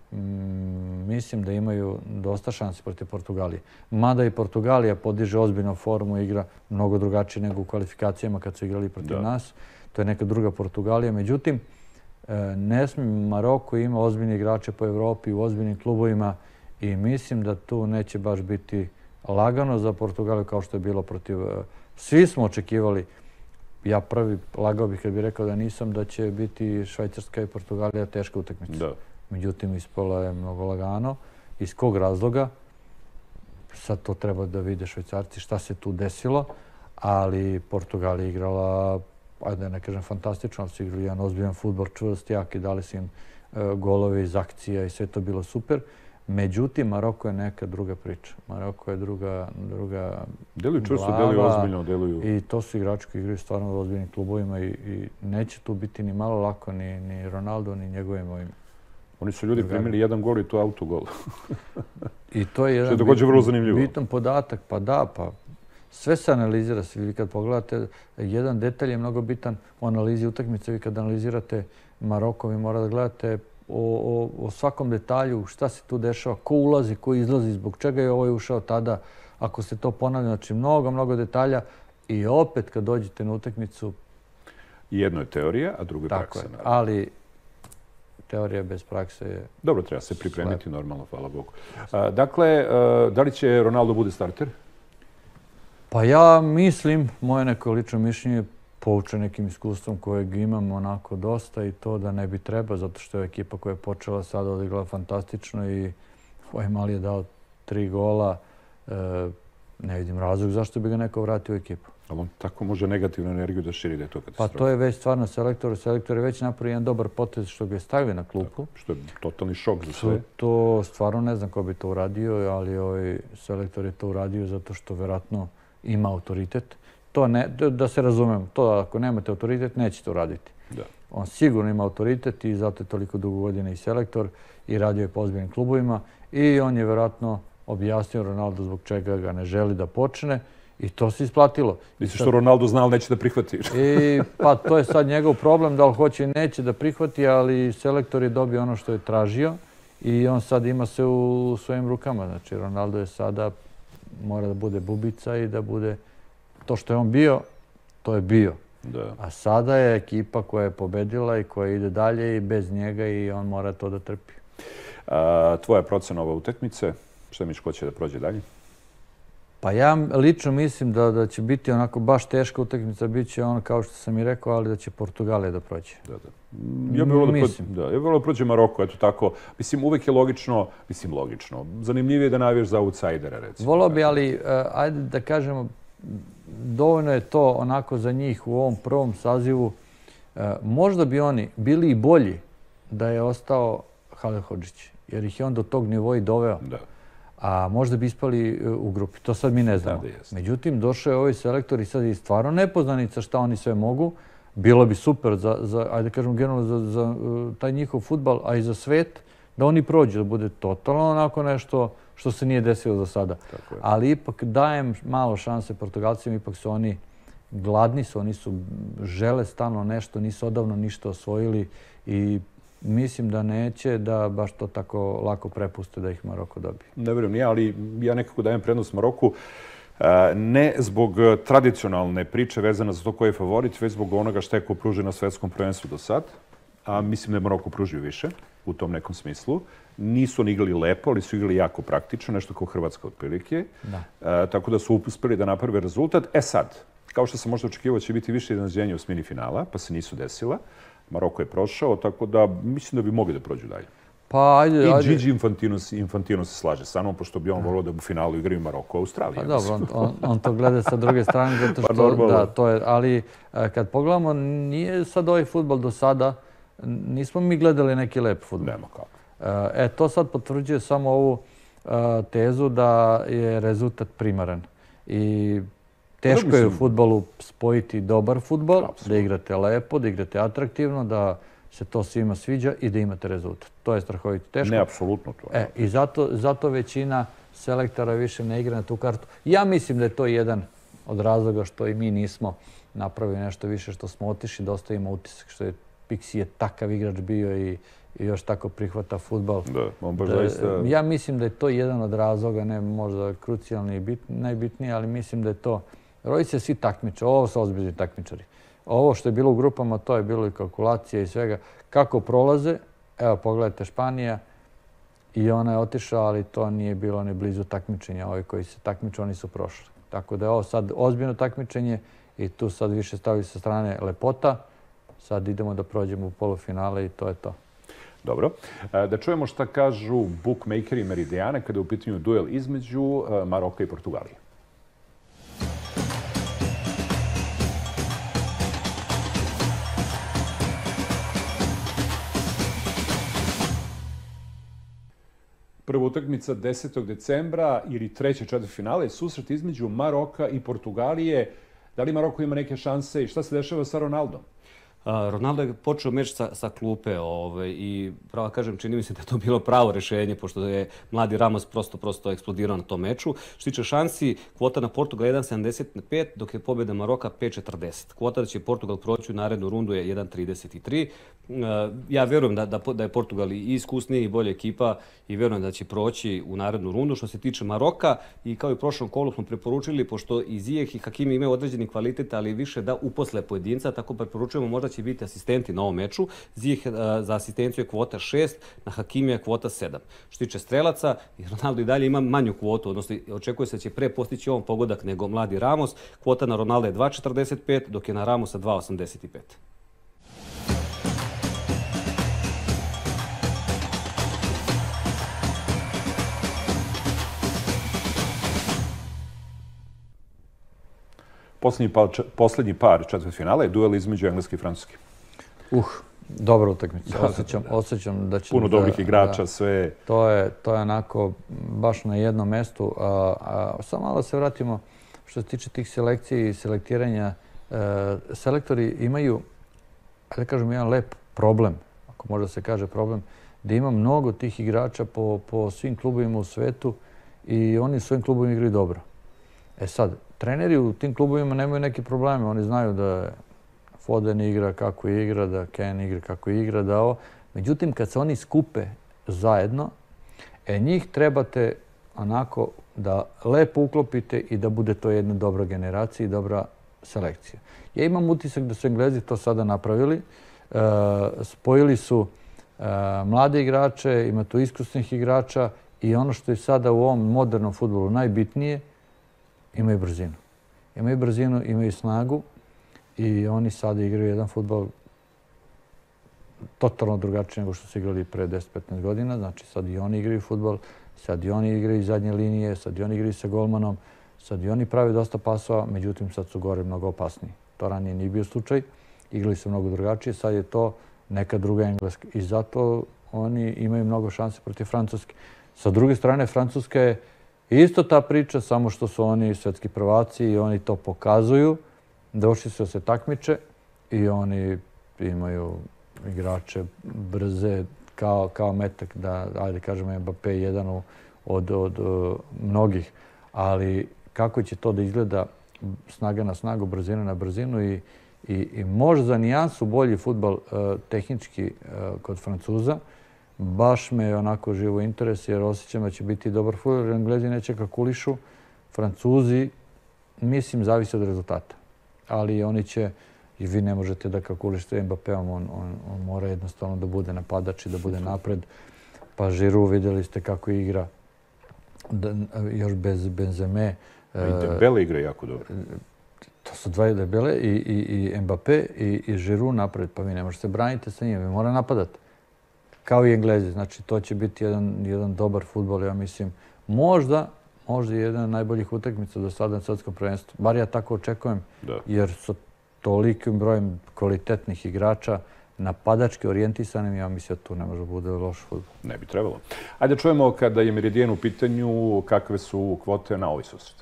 mislim da imaju dosta šansi protiv Portugalije. Mada i Portugalija podiže ozbiljnu formu, igra mnogo drugačije nego u kvalifikacijama kad su igrali protiv da. nas. To je neka druga Portugalija. Međutim, ne smije, Maroko ima ozbiljne igrače po Evropi, u ozbiljnim klubovima i mislim da tu neće baš biti lagano za Portugaliju kao što je bilo protiv... Svi smo očekivali, ja prvi lagao bih kad bih rekao da nisam, da će biti Švajcarska i Portugalija teška utakmica. Da. Međutim, ispala je mnogo lagano. Iz kog razloga? Sad to treba da vide Švajcarci šta se tu desilo, ali Portugalija je igrala, ajde da ne kažem fantastično, ali su igrali jedan ozbiljan fudbal, čvrst, jak i dali su im e, golove iz akcija i sve to bilo super. Međutim, Maroko je neka druga priča. Maroko je druga, druga deluju čvrsto, deluju ozbiljno, deluju... I to su igrači koji igraju stvarno u ozbiljnim klubovima i, i neće tu biti ni malo lako ni, ni Ronaldo, ni njegovim ovim. Oni su ljudi primili jedan gol i to autogol. I to je jedan bit, vrlo zanimljivo. bitan podatak. Pa da, pa sve se analizira. Vi kad pogledate, jedan detalj je mnogo bitan u analizi utakmice. Vi kad analizirate Maroko, vi morate da gledate O, o, o svakom detalju, šta se tu dešava, ko ulazi, ko izlazi, zbog čega je ovaj ušao tada, ako se to ponavlja. Znači, mnogo, mnogo detalja i opet kad dođete na utakmicu... Jedno je teorija, a drugo je praksa. Tako je, ali teorija bez prakse je... Dobro, treba se pripremiti slep. Normalno, hvala Bogu. A, dakle, a, da li će Ronaldo bude starter? Pa ja mislim, moje neko lično mišljenje, poučen nekim iskustvom kojeg imam onako dosta i to da ne bi treba, zato što je ekipa koja je počela sada odigrala fantastično i ovaj mali je dao tri gola. E, ne vidim razlog zašto bi ga neko vratio u ekipu. Ali on tako može negativnu energiju da širi da je to katastrofa. Pa to je već stvarno selektor. Selektor je već napravio jedan dobar potez što ga je stavio na klupu. Tako, što je totalni šok za sve. To stvarno ne znam ko bi to uradio, ali ovaj selektor je to uradio zato što verovatno ima autoritet. To ne, da se razumem, to ako nemate autoritet, nećete uraditi. Da. On sigurno ima autoritet i zato je toliko dugo godina i selektor i radio je po ozbiljnim klubovima i on je vjerojatno objasnio Ronaldo zbog čega ga ne želi da počne i to se isplatilo. Misliš što Ronaldo zna, ali neće da prihvati? I, pa to je sad njegov problem, da li hoće i neće da prihvati, ali selektor je dobio ono što je tražio i on sad ima se u svojim rukama. Znači, Ronaldo je sada, mora da bude bubica i da bude... To što je on bio, to je bio. Da. A sada je ekipa koja je pobedila i koja ide dalje i bez njega i on mora to da trpi. A, tvoja procena ove utakmice, šta misliš ko će da prođe dalje? Pa ja lično mislim da, da će biti onako baš teška utakmica, bit će ono kao što sam i rekao, ali da će Portugalija da prođe. Da, da. Ja bih volio da, da, ja bih volio da prođe Maroko, eto tako. Mislim, uvek je logično, mislim logično, zanimljivije je da navijaš za outsidera, recimo. Volio bi, ali uh, ajde da kažemo, dovoljno je to onako za njih u ovom prvom sazivu. E, možda bi oni bili i bolji da je ostao Halil Hodžić, jer ih je on do tog nivoa i doveo. Da. a možda bi ispali u grupi. To sad mi ne znamo. Međutim, došao je ovaj selektor i sad je stvarno nepoznanica šta oni sve mogu. Bilo bi super za, za ajde kažemo generalno, za, za taj njihov fudbal, a i za svet, da oni prođu, da bude totalno onako nešto što se nije desilo do sada. Ali ipak dajem malo šanse Portugalcima, ipak su oni gladni, su, oni su žele stalno nešto, nisu odavno ništa osvojili i mislim da neće da baš to tako lako prepuste da ih Maroko dobije. Ne vjerujem nije, ali ja nekako dajem prednost Maroku. Ne zbog tradicionalne priče vezana za to ko je favorit, već zbog onoga što je ko pružio na svetskom prvenstvu do sad. A mislim da je Maroko pružio više u tom nekom smislu. Nisu oni igrali lepo, ali su igrali jako praktično, nešto kao Hrvatska otprilike. Da. Tako da su uspeli da naprave rezultat. E sad, kao što sam možda očekivao, će biti više iznenađenja u smini finala, pa se nisu desila. Maroko je prošao, tako da mislim da bi mogli da prođu dalje. Pa, ajde, I ajde. Gigi Infantino, Infantino se slaže sa mnom, pošto bi on volio da u finalu igraju Maroko, Australija. Pa dobro, on, on, on to gleda sa druge strane, zato što, pa da, to je, ali kad pogledamo, nije sad ovaj fudbal do sada, nismo mi gledali neki lep fudbal. Nema kako. E, to sad potvrđuje samo ovu tezu da je rezultat primaran. I teško je u fudbalu spojiti dobar fudbal, da igrate lepo, da igrate atraktivno, da se to svima sviđa i da imate rezultat. To je strahovito teško. Ne, apsolutno to. E, I zato, zato većina selektora više ne igra na tu kartu. Ja mislim da je to jedan od razloga što i mi nismo napravili nešto više, što smo otišli da ostavimo utisak, što je Pixi je takav igrač bio i, i još tako prihvata fudbal. Da, on baš zaista... Ja mislim da je to jedan od razloga, ne možda krucijalni i bit, najbitniji, ali mislim da je to... Roji se svi takmiče, ovo su ozbiljni takmičari. Ovo što je bilo u grupama, to je bilo i kalkulacija i svega. Kako prolaze, evo pogledajte Španija i ona je otišla, ali to nije bilo ni blizu takmičenja. Ovi koji se takmiče, oni su prošli. Tako da je ovo sad ozbiljno takmičenje i tu sad više stavili sa strane lepota. Sad idemo da prođemo u polufinale i to je to. Dobro. Da čujemo šta kažu bookmakeri Meridijane kada je u pitanju duel između Maroka i Portugalije. Prva utakmica desetog decembra ili treće četvrtfinale je susret između Maroka i Portugalije. Da li Maroko ima neke šanse i šta se dešava sa Ronaldom? Ronaldo je počeo meč sa, sa klupe ovaj, i pravo kažem, čini mi se da je to bilo pravo rešenje, pošto je mladi Ramos prosto, prosto eksplodirao na tom meču. Što tiče šansi, kvota na Portugal jedan zarez sedamdeset pet, dok je pobjeda Maroka pet zarez četrdeset. Kvota da će Portugal proći u narednu rundu je jedan zarez trideset tri. Ja vjerujem da, da, da je Portugal i iskusniji i bolja ekipa i vjerujem da će proći u narednu rundu. Što se tiče Maroka, i kao i u prošlom kolu smo preporučili, pošto i Ziyech i Hakimi imaju određeni kvalitet, ali više da uposle pojedinca, tako preporučujemo možda će biti asistenti na ovom meču. Ziyech za asistenciju je kvota šest, na Hakimija je kvota sedam. Što tiče strelaca, Ronaldo i dalje ima manju kvotu, odnosno očekuje se da će pre postići ovom pogodak nego mladi Ramos. Kvota na Ronaldo je dva zarez četrdeset pet, dok je na Ramosa dva zarez osamdeset pet. Poslednji par, poslednji par četvrtfinala je duel između Engleske i Francuske. Uh, dobra utakmica. Osjećam, osjećam da će... Puno dobrih da, igrača, da, sve... To je, to je onako baš na jednom mestu. A, a, samo malo se vratimo što se tiče tih selekcija i selektiranja. E, selektori imaju, da kažem, jedan lep problem, ako može se kaže problem, da ima mnogo tih igrača po, po svim klubovima u svetu i oni u svojim klubovima igraju dobro. E sad, treneri u tim klubovima nemaju neke probleme. Oni znaju da Foden igra kako igra, da Ken igra kako igra, da ovo. Međutim, kad se oni skupe zajedno, e, njih trebate onako da lepo uklopite i da bude to jedna dobra generacija i dobra selekcija. Ja imam utisak da su Englezi to sada napravili. E, spojili su e, mlade igrače, ima tu iskusnih igrača i ono što je sada u ovom modernom fudbalu najbitnije, imaju brzinu. Imaju brzinu, imaju snagu i oni sada igraju jedan fudbal totalno drugačiji nego što su igrali pre deset do petnaest godina. Znači sad i oni igraju fudbal, sad i oni igraju iz zadnje linije, sad i oni igraju sa golmanom, sad i oni prave dosta pasova, međutim sad su gore mnogo opasniji. To ranije nije bio slučaj, igrali su mnogo drugačije, sad je to neka druga Engleska i zato oni imaju mnogo šanse protiv Francuske. Sa druge strane, Francuska je isto ta priča, samo što su oni svetski prvaci i oni to pokazuju. Došli su da se takmiče i oni imaju igrače brze kao, kao metak, da, ajde kažemo, Mbappé jedan od, od mnogih. Ali kako će to da izgleda snaga na snagu, brzina na brzinu i, i, i možda za nijansu bolji fudbal uh, tehnički uh, kod Francuza. Baš me onako živo interes jer osjećam da će biti dobar fudbal. Englezi neće kalkulišu. Francuzi, mislim, zavisi od rezultata. Ali oni će, i vi ne možete da kalkulišete Mbappéom, on, on, on mora jednostavno da bude napadač i da bude napred. Pa Giroud, vidjeli ste kako igra da, još bez Benzeme. I Dembele igra jako dobro. To su dva Dembele i, i, i Mbappé i, i Giroud napred. Pa vi ne možete braniti sa njim, vi mora napadati. Kao i Englezi. Znači, to će biti jedan, jedan dobar fudbal, ja mislim. Možda, možda je jedna od najboljih utakmica do sada na svetskom prvenstvu. Bar ja tako očekujem, da. Jer su tolikim brojem kvalitetnih igrača napadački orijentisanim, ja mislim da tu ne može bude loš fudbal. Ne bi trebalo. Ajde čujemo kada je Meridian u pitanju kakve su kvote na ovaj susret.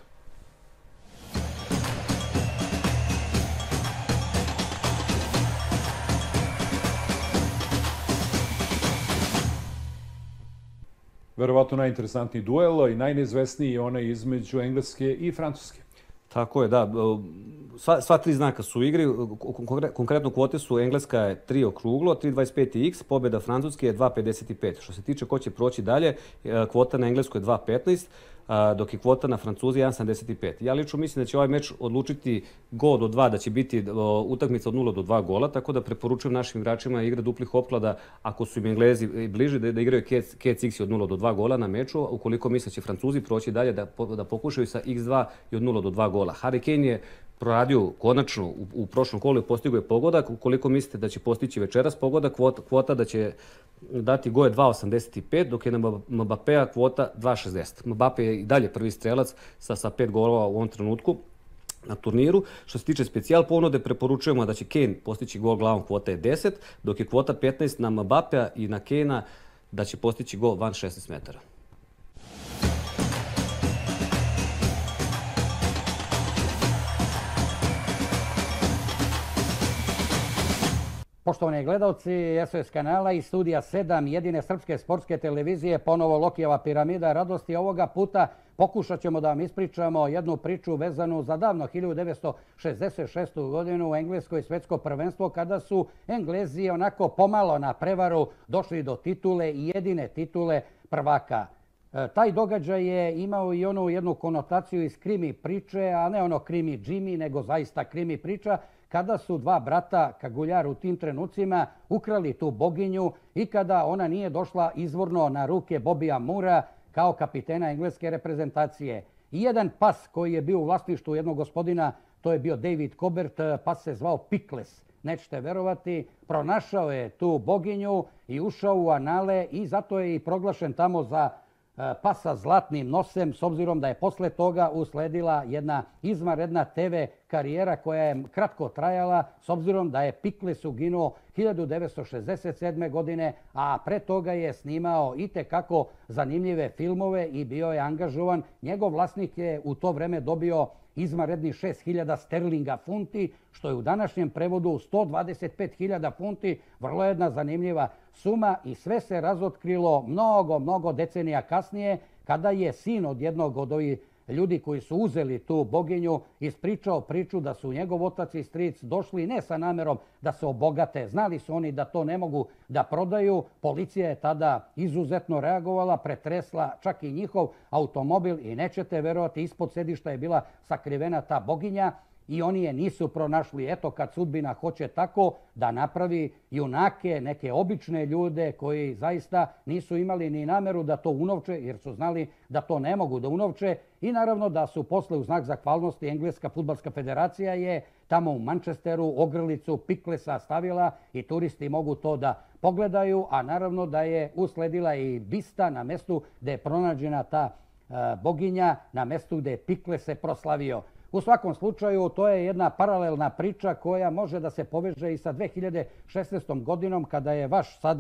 Verovatno najinteresantniji duel i najneizvesniji je onaj između Engleske i Francuske. Tako je, da. Sva, sva tri znaka su u igri. Konkretno kvote su Engleska je tri okruglo, tri dvadeset pet x, pobjeda Francuske je dva pedeset pet. Što se tiče ko će proći dalje, kvota na Engleskoj je dva petnaest, dok je kvota na Francuzi jedan sedamdeset pet. Ja lično mislim da će ovaj meč odlučiti gol do dva, da će biti utakmica od nula do dva gola, tako da preporučujem našim igračima igra duplih opklada ako su im Englezi bliži da, da igraju Cats X od nula do dva gola na meču, ukoliko misle će Francuzi proći dalje da, da pokušaju sa X dva i od nula do dva gola. Harry Kane je proradio konačno u, u prošlom kolu i postigao je pogodak. Ukoliko mislite da će postići večeras pogodak, kvota, kvota da će dati gol je dva osamdeset pet, dok je na Mbappéa kvota dva šezdeset. Mbappé je i dalje prvi strelac sa, sa pet golova u ovom trenutku na turniru. Što se tiče specijal ponude, preporučujemo da će Kane postići gol glavom, kvota je deset, dok je kvota petnaest na Mbappéa i na Kanea da će postići gol van šesnaest metara. Poštovani gledalci S O S kanala i studija sedam jedine srpske sportske televizije, ponovo Lokijeva piramida radosti. Ovoga puta pokušat ćemo da vam ispričamo jednu priču vezanu za davno hiljadu devetsto šezdeset šestu godinu u Engleskoj svetsko prvenstvo, kada su Englezi onako pomalo na prevaru došli do titule i jedine titule prvaka. Taj događaj je imao i onu jednu konotaciju iz krimi priče, a ne ono krimi Jimmy, nego zaista krimi priča, kada su dva brata Kaguljar u tim trenucima ukrali tu boginju i kada ona nije došla izvorno na ruke Bobija Moora kao kapitena engleske reprezentacije. I jedan pas koji je bio u vlasništvu jednog gospodina, to je bio David Cobert, pas se zvao Pickles. Nećete verovati, pronašao je tu boginju i ušao u anale i zato je i proglašen tamo za pas sa zlatnim nosem, s obzirom da je posle toga usledila jedna izvanredna te ve karijera koja je kratko trajala, s obzirom da je Pickles uginuo hiljadu devetsto šezdeset sedme. godine, a pre toga je snimao itekako zanimljive filmove i bio je angažovan. Njegov vlasnik je u to vreme dobio izvanredni šest hiljada sterlinga funti, što je u današnjem prevodu sto dvadeset pet hiljada funti, vrlo jedna zanimljiva suma, i sve se razotkrilo mnogo, mnogo decenija kasnije, kada je sin od jednog od ovih ljudi koji su uzeli tu boginju ispričao priču da su njegov otac i stric došli ne sa namerom da se obogate. Znali su oni da to ne mogu da prodaju. Policija je tada izuzetno reagovala, pretresla čak i njihov automobil i nećete verovati, ispod sedišta je bila sakrivena ta boginja i oni je nisu pronašli. Eto, kad sudbina hoće tako da napravi junake, neke obične ljude koji zaista nisu imali ni nameru da to unovče, jer su znali da to ne mogu da unovče, i naravno da su posle u znak zahvalnosti Engleska fudbalska federacija je tamo u Manchesteru ogrlicu Picklesa stavila i turisti mogu to da pogledaju, a naravno da je usledila i bista na mestu gde je pronađena ta boginja, na mestu gde je Pickles se proslavio. U svakom slučaju, to je jedna paralelna priča koja može da se poveže i sa dve hiljade šesnaestom. godinom, kada je vaš sada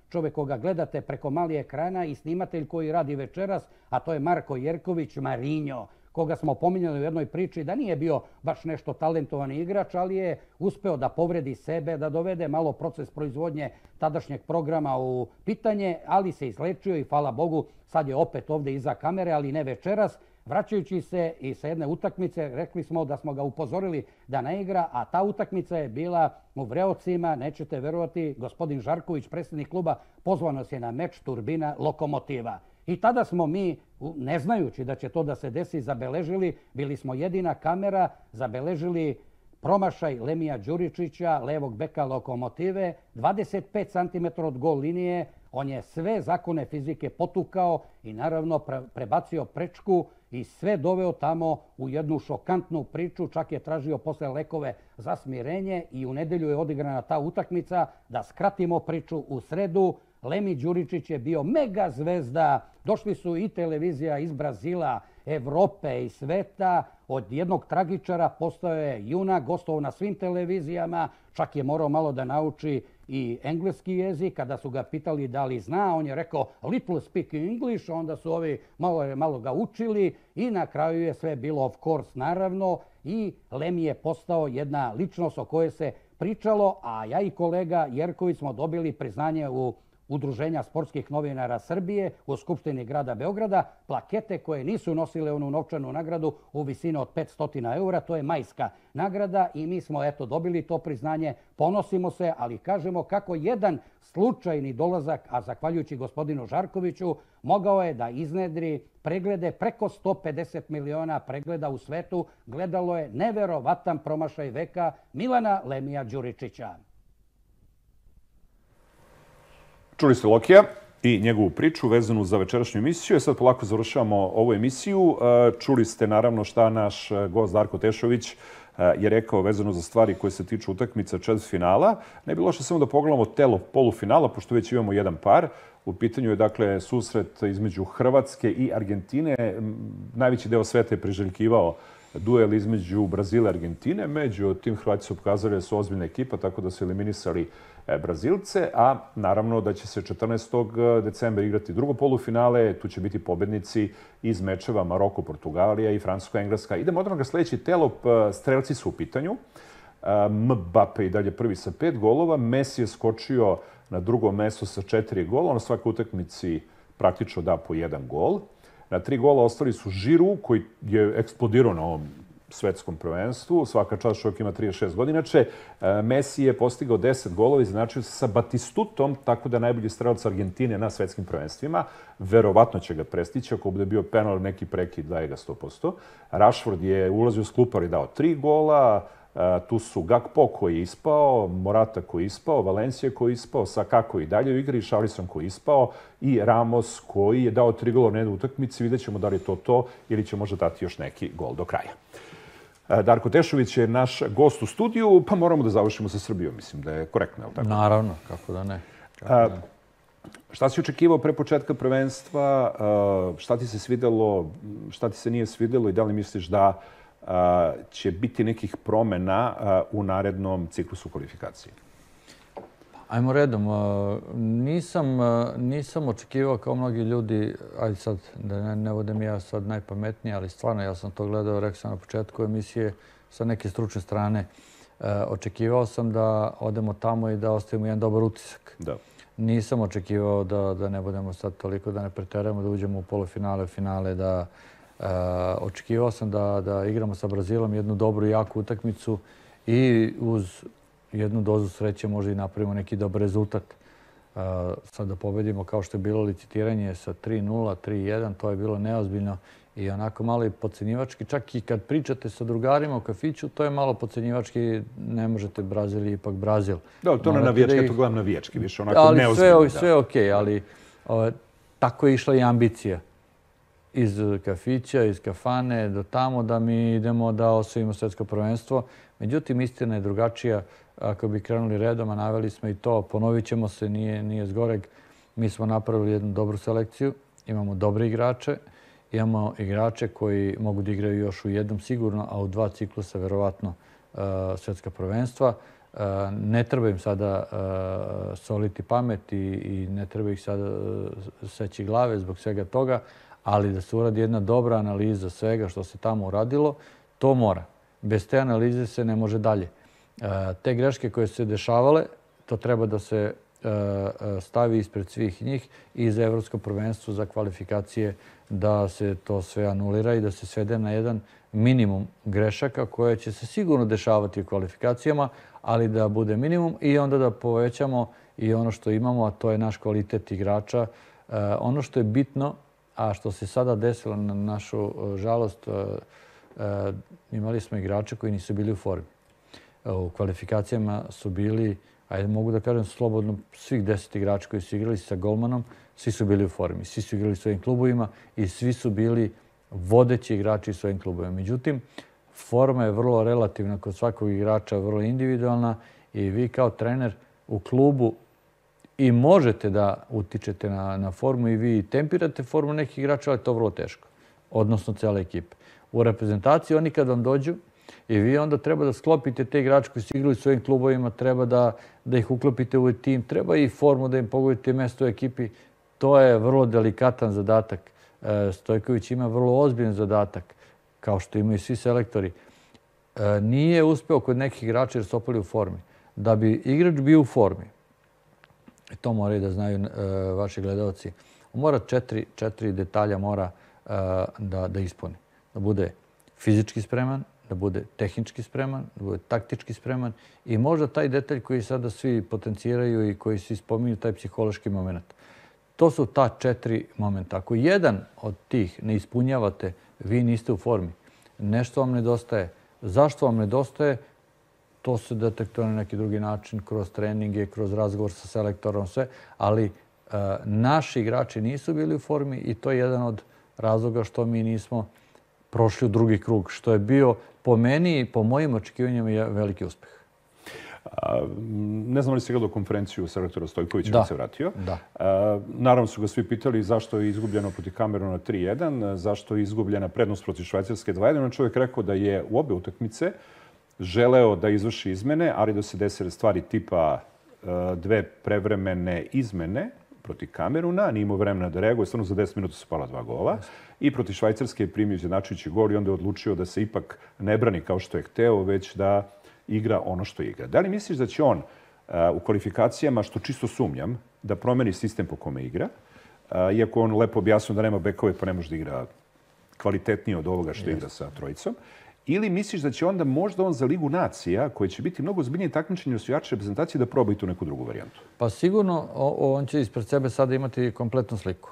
čovjek koga gledate preko mali ekrana i snimatelj koji radi večeras, a to je Marko Jerković, Marinho, koga smo pominjali u jednoj priči da nije bio baš nešto talentovani igrač, ali je uspeo da povredi sebe, da dovede malo proces proizvodnje tadašnjeg programa u pitanje, ali se izlečio i hvala Bogu, sad je opet ovdje iza kamere, ali ne večeras. Vraćajući se i sa jedne utakmice, rekli smo da smo ga upozorili da ne igra, a ta utakmica je bila u Vreocima, nećete verovati, gospodin Žarković, predsjednik kluba, pozvao nas je na meč Turbina Lokomotiva. I tada smo mi, ne znajući da će to da se desi, zabeležili, bili smo jedina kamera, zabeležili promašaj Lemija Đuričića, levog beka Lokomotive, dvadeset pet centimetara od gol linije. On je sve zakone fizike potukao i naravno prebacio prečku i sve doveo tamo u jednu šokantnu priču. Čak je tražio posle lekove za smirenje i u nedelju je odigrana ta utakmica. Da skratimo priču, u sredu Lemi Đuričić je bio mega zvezda. Došli su i televizija iz Brazila, Evrope i sveta. Od jednog tragičara postao je junak, gostovao na svim televizijama. Čak je morao malo da nauči i engleski jezik. Kada su ga pitali da li zna, on je rekao little speak English. Onda su ovi malo, malo ga učili i na kraju je sve bilo of course naravno. I Lemi je postao jedna ličnost o kojoj se pričalo, a ja i kolega Jerković smo dobili priznanje u Udruženja sportskih novinara Srbije u Skupštini grada Beograda, plakete koje nisu nosile onu novčanu nagradu u visini od petsto eura, to je majska nagrada i mi smo eto dobili to priznanje, ponosimo se, ali kažemo kako jedan slučajni dolazak, a zahvaljujući gospodinu Žarkoviću, mogao je da iznedri preglede preko sto pedeset miliona pregleda u svetu, gledalo je neverovatan promašaj veka Milana Lemija Đuričića. Čuli ste Lokija i njegovu priču vezanu za večerašnju emisiju. Sad polako završavamo ovu emisiju. Čuli ste naravno šta naš gost Darko Tešović je rekao vezano za stvari koje se tiču utakmica četvrtfinala. Ne bi loše samo da pogledamo telo polufinala, pošto već imamo jedan par. U pitanju je dakle susret između Hrvatske i Argentine. Najveći deo sveta je priželjkivao duel između Brazila i Argentine. Međutim, Hrvati su pokazali da su ozbiljna ekipa, tako da su eliminisali Brazilce, a naravno da će se četrnaestog decembra igrati drugo polufinale. Tu će biti pobednici iz mečeva Maroko, Portugalija i Francusko-Engleska. Idemo odmah na sljedeći telop. Strelci su u pitanju. Mbappe i dalje prvi sa pet golova. Messi je skočio na drugo mesto sa četiri gola. Na svakoj utakmici praktično da po jedan gol. Na tri gola ostali su Žiru, koji je eksplodirao na ovom svetskom prvenstvu. Svaka čast, čovjek ima trideset šest godina. Inače, Messi je postigao deset golova i izjednačio se sa Batistutom, tako da najbolji strelac Argentine na svetskim prvenstvima. Verovatno će ga prestići, ako bude bio penal neki prekid, daje ga sto posto. Rashford je ulazio s klupa i dao tri gola. Tu su Gakpo koji je ispao, Morata koji je ispao, Valencia koji je ispao, Saka koji i dalje u igri, Šarlison koji je ispao i Ramos koji je dao tri gola na jednoj utakmici. Vidjet ćemo da li je to to ili će možda dati još neki gol do kraja. Darko Tešović je naš gost u studiju, pa moramo da završimo sa Srbijom. Mislim da je korektno, je li tako? Naravno, kako da ne. A, šta si očekivao pre početka prvenstva? A, šta ti se svidelo, šta ti se nije svidelo i da li misliš da a, će biti nekih promjena a, u narednom ciklusu kvalifikacije? Ajmo redom. Nisam, nisam očekivao kao mnogi ljudi, ajde sad da ne, ne budem ja sad najpametniji, ali stvarno ja sam to gledao, rekao sam na početku emisije sa neke stručne strane. E, očekivao sam da odemo tamo i da ostavimo jedan dobar utisak. Da. Nisam očekivao da, da ne budemo sad toliko, da ne preteramo, da uđemo u polufinale, u finale, da e, očekivao sam da, da igramo sa Brazilom jednu dobru i jaku utakmicu i uz jednu dozu sreće možda i napravimo neki dobar rezultat. Uh, sad da pobedimo kao što je bilo licitiranje sa tri nula, tri jedan, to je bilo neozbiljno i onako malo i podcenjivački. Čak i kad pričate sa drugarima u kafiću, to je malo podcenjivački, ne možete, Brazil je ipak Brazil. Da, to na navijački, ja to gledam navijački, više onako ali neozbiljno. Sve, sve je okej, ali uh, tako je išla i ambicija. Iz kafića, iz kafane do tamo da mi idemo da osvojimo svetsko prvenstvo. Međutim, istina je drugačija. Ako bi krenuli redom, a naveli smo i to, ponovit ćemo se, nije, nije zgoreg. Mi smo napravili jednu dobru selekciju, imamo dobre igrače, imamo igrače koji mogu da igraju još u jednom sigurno, a u dva ciklusa verovatno uh, svetska prvenstva. Ne treba im sada soliti pamet i ne treba ih sada seći glave zbog svega toga, ali da se uradi jedna dobra analiza svega što se tamo uradilo, to mora. Bez te analize se ne može dalje. Te greške koje su se dešavale, to treba da se stavi ispred svih njih i za Evropsko prvenstvo, za kvalifikacije, da se to sve anulira i da se svede na jedan minimum grešaka koje će se sigurno dešavati u kvalifikacijama, ali da bude minimum i onda da povećamo i ono što imamo, a to je naš kvalitet igrača. Ono što je bitno, a što se sada desilo na našu žalost, imali smo igrače koji nisu bili u formi. U kvalifikacijama su bili, ajde mogu da kažem slobodno, svih deset igrača koji su igrali sa golmanom, svi su bili u formi, svi su igrali svojim klubovima i svi su bili vodeći igrači svojim klubovima. Međutim, forma je vrlo relativna kod svakog igrača, vrlo individualna i vi kao trener u klubu i možete da utičete na, na formu i vi tempirate formu nekih igrača, ali to je vrlo teško, odnosno cijela ekipa. U reprezentaciji oni kad vam dođu i vi onda treba da sklopite te igrače koji su igrali svojim klubovima, treba da, da ih uklopite u tim, treba i formu da im pogodite mjesto u ekipi. To je vrlo delikatan zadatak. Stojković ima vrlo ozbiljan zadatak, kao što imaju svi selektori. Nije uspeo kod nekih igrača jer su opali u formi. Da bi igrač bio u formi, i to moraju da znaju vaši gledalci, mora četiri, četiri detalja mora da, da ispuni. Da bude fizički spreman, da bude tehnički spreman, da bude taktički spreman i možda taj detalj koji sada svi potenciraju i koji svi spominju, taj psihološki moment. To su ta četiri momenta. Ako jedan od tih ne ispunjavate, vi niste u formi. Nešto vam nedostaje. Zašto vam nedostaje? To se detektuje na neki drugi način, kroz treninge, kroz razgovor sa selektorom, sve. Ali uh, naši igrači nisu bili u formi i to je jedan od razloga što mi nismo prošli u drugi krug, što je bio po meni i po mojim očekivanjima veliki uspeh. A, ne znam li ste gledao konferenciju selektora Stojkovića kad se vratio. Da. A, naravno su ga svi pitali zašto je izgubljeno protiv Kameruna tri jedan, zašto je izgubljena prednost protiv Švajcarske dva jedan. On čovjek rekao da je u obe utakmice želeo da izvrši izmene, ali da se desile stvari tipa a, dve prevremene izmene protiv Kameruna, nije imao vremena da reaguje, stvarno za deset minuta su pala dva gola. I protiv Švajcarske je primio izjednačujući gol i onda je odlučio da se ipak ne brani kao što je hteo, već da igra ono što igra. Da li misliš da će on u kvalifikacijama, što čisto sumnjam, da promeni sistem po kome igra, iako on lepo objasnio da nema bekove pa ne može da igra kvalitetnije od ovoga što igra sa trojicom, ili misliš da će onda možda on za Ligu nacija, koji će biti mnogo zbiljnije takmičenje osvajača reprezentacije, da proba i tu neku drugu varijantu? Pa sigurno on će ispred sebe sada imati kompletnu sliku.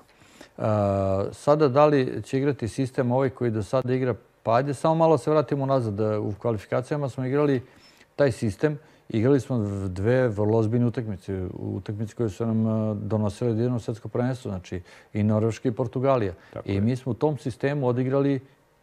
Sada da li će igrati sistem ovaj koji do sada igra, pa ajde samo malo se vratimo nazad. U kvalifikacijama smo igrali taj sistem. Igrali smo dve vrlo ozbiljne utakmice. Utakmice koje su nam donosile jedno svetsko prvenstvo, znači i Norveška i Portugalija. I mi smo u tom sistemu odigrali,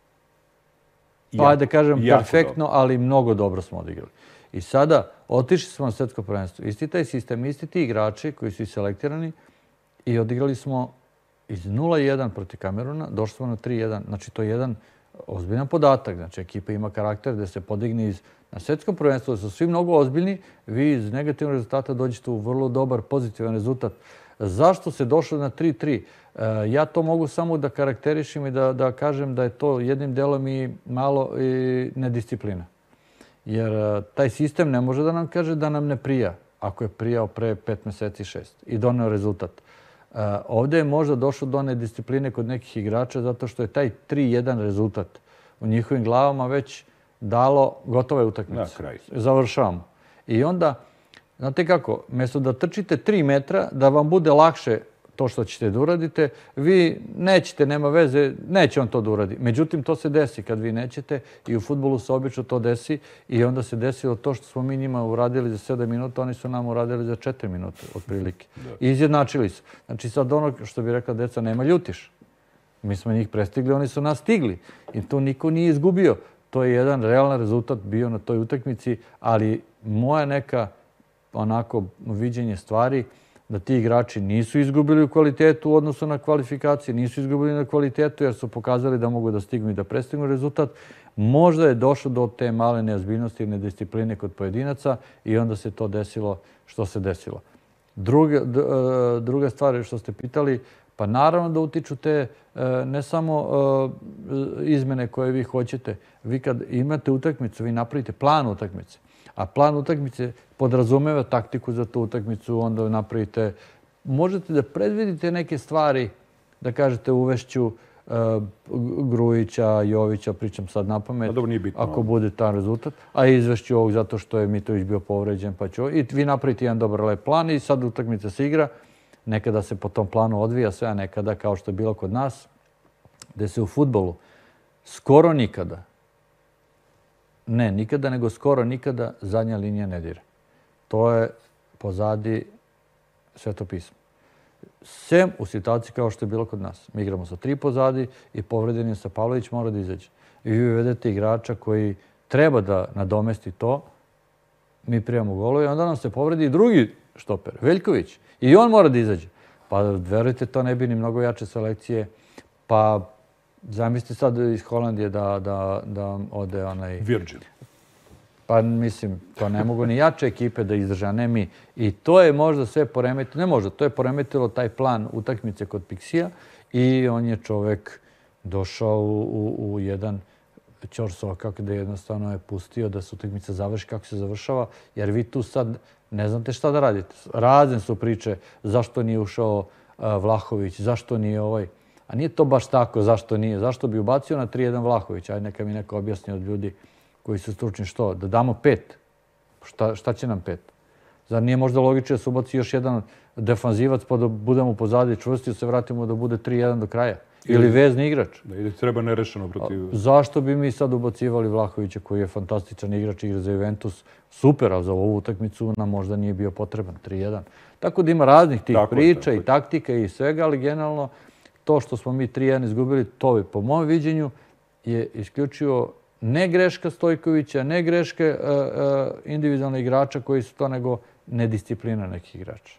pa ajde kažem, perfektno, ali mnogo dobro smo odigrali. I sada otišli smo na svetsko prvenstvo. Isti taj sistem, isti ti igrači koji su selektirani i odigrali smo iz nula jedan protiv Kameruna, došli smo na tri jedan. Znači, to je jedan ozbiljan podatak. Znači, ekipa ima karakter da se podigne iz na svetskom prvenstvu, da su svi mnogo ozbiljni, vi iz negativnog rezultata dođete u vrlo dobar, pozitivan rezultat. Zašto se došlo na tri tri? Ja to mogu samo da karakterišim i da, da kažem da je to jednim delom i malo i nedisciplina. Jer taj sistem ne može da nam kaže da nam ne prija, ako je prijao pre pet meseci, šest i doneo rezultat. Ovdje je možda došlo do nediscipline kod nekih igrača zato što je taj tri jedan rezultat u njihovim glavama već dalo gotove utakmice. Završavamo. I onda, znate kako, mjesto da trčite tri metra, da vam bude lakše to što ćete da uradite, vi nećete, nema veze, neće on to da uradi. Međutim, to se desi kad vi nećete i u fudbalu se obično to desi i onda se desilo to što smo mi njima uradili za sedam minuta, oni su nam uradili za četiri minuta, otprilike. I izjednačili su. Znači, sad ono što bi rekla deca, nema ljutiš. Mi smo njih prestigli, oni su nas stigli. I to niko nije izgubio. To je jedan realan rezultat bio na toj utakmici, ali moja neka onako viđenje stvari da ti igrači nisu izgubili u kvalitetu u odnosu na kvalifikacije, nisu izgubili na kvalitetu jer su pokazali da mogu da stignu i da prestignu rezultat. Možda je došlo do te male neozbiljnosti i nediscipline kod pojedinaca i onda se to desilo što se desilo. Druga, druga stvar što ste pitali, pa naravno da utiču te ne samo izmene koje vi hoćete. Vi kad imate utakmicu, vi napravite plan utakmice. A plan utakmice podrazumeva taktiku za tu utakmicu, onda napravite... Možete da predvidite neke stvari, da kažete uvešću Grujića, Jovića, pričam sad na pamet, ako bude tam rezultat, a izvešću ovog zato što je Mitović bio povređen, pa će... I vi napravite jedan dobar lep plan i sad utakmica se igra. Nekada se po tom planu odvija sve, a nekada, kao što je bilo kod nas, gde se u fudbalu skoro nikada, ne nikada, nego skoro nikada zadnja linija ne dira. To je pozadi Sveto pismo. Sem u situaciji kao što je bilo kod nas. Mi igramo sa tri pozadi i povredeni Sapalović mora da izađe. I vi vedete igrača koji treba da nadomesti to, mi prijemamo golove i onda nam se povredi i drugi štoper, Veljković. I on mora da izađe. Pa verujte, to ne bi ni mnogo jače selekcije. Pa zamislite sad iz Holandije da ode onaj... Virgil. Pa mislim, to ne mogu ni jače ekipe da izdrže, a ne mi. I to je možda sve poremetilo, ne možda, to je poremetilo taj plan utakmice kod Pixija i on je čovek došao u jedan ćorsokak gde jednostavno je pustio da se utakmica završi kako se završava, jer vi tu sad ne znate šta da radite. Razne su priče zašto nije ušao Vlahović, zašto nije ovaj. A nije to baš tako zašto nije. Zašto bi ubacio na tri jedan Vlahović? Ajde neka mi neko objasni od ljudi koji su stručni što? Da damo pet? Šta će nam pet? Zar nije možda logično da se ubaci još jedan defanzivac pa da budemo pozadi čvrsti, se vratimo da bude tri jedan do kraja? Ili vezni igrač? Da ide treba nerešeno protiv... Zašto bi mi sad ubacivali Vlahovića koji je fantastičan igrač, igra za Juventus, super, a za ovu utakmicu nam možda nije bio potreban, tri jedan. Tako da ima raznih tih priča i taktika i svega, ali generalno to što smo mi tri jedan izgubili, to je po mom viđenju je isključivo ne greška Stojkovića, ne greške individualnih igrača koji su to, nego nedisciplina nekih igrača.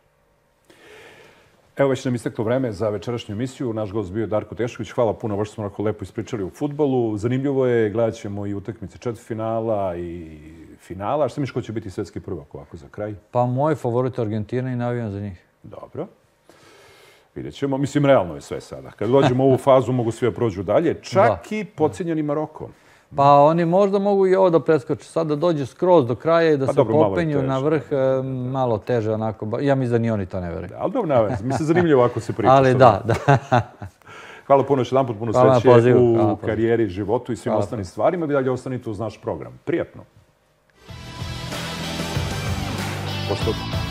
Evo već nam isteklo vreme za večerašnju emisiju. Naš gost bio Darko Tešković. Hvala puno, baš smo onako lepo ispričali u fudbalu. Zanimljivo je, gledat ćemo i utakmice četvrtfinala i finala. Šta misliš ko će biti svetski prvak ovako za kraj? Pa moj favorit je Argentina i navijam za njih. Dobro. Vidjet ćemo. Mislim, realno je sve sada. Kad dođemo u ovu fazu, mogu svi da prođu dalje. Čak i podcijenjeni Maroko. Pa oni možda mogu i ovo da preskoče. Sad da dođe skroz do kraja i da se popenju na vrh, malo teže onako. Ja mislim da ni oni to ne veruju. Ali dobro, ne veze. Mislim, zanimljivo ako se priča. Ali da, da. Hvala puno još jedan put, puno sreće u karijeri, životu i svim ostalim stvarima. Vi dalje ostanite uz naš program. Prijatno. Pošto...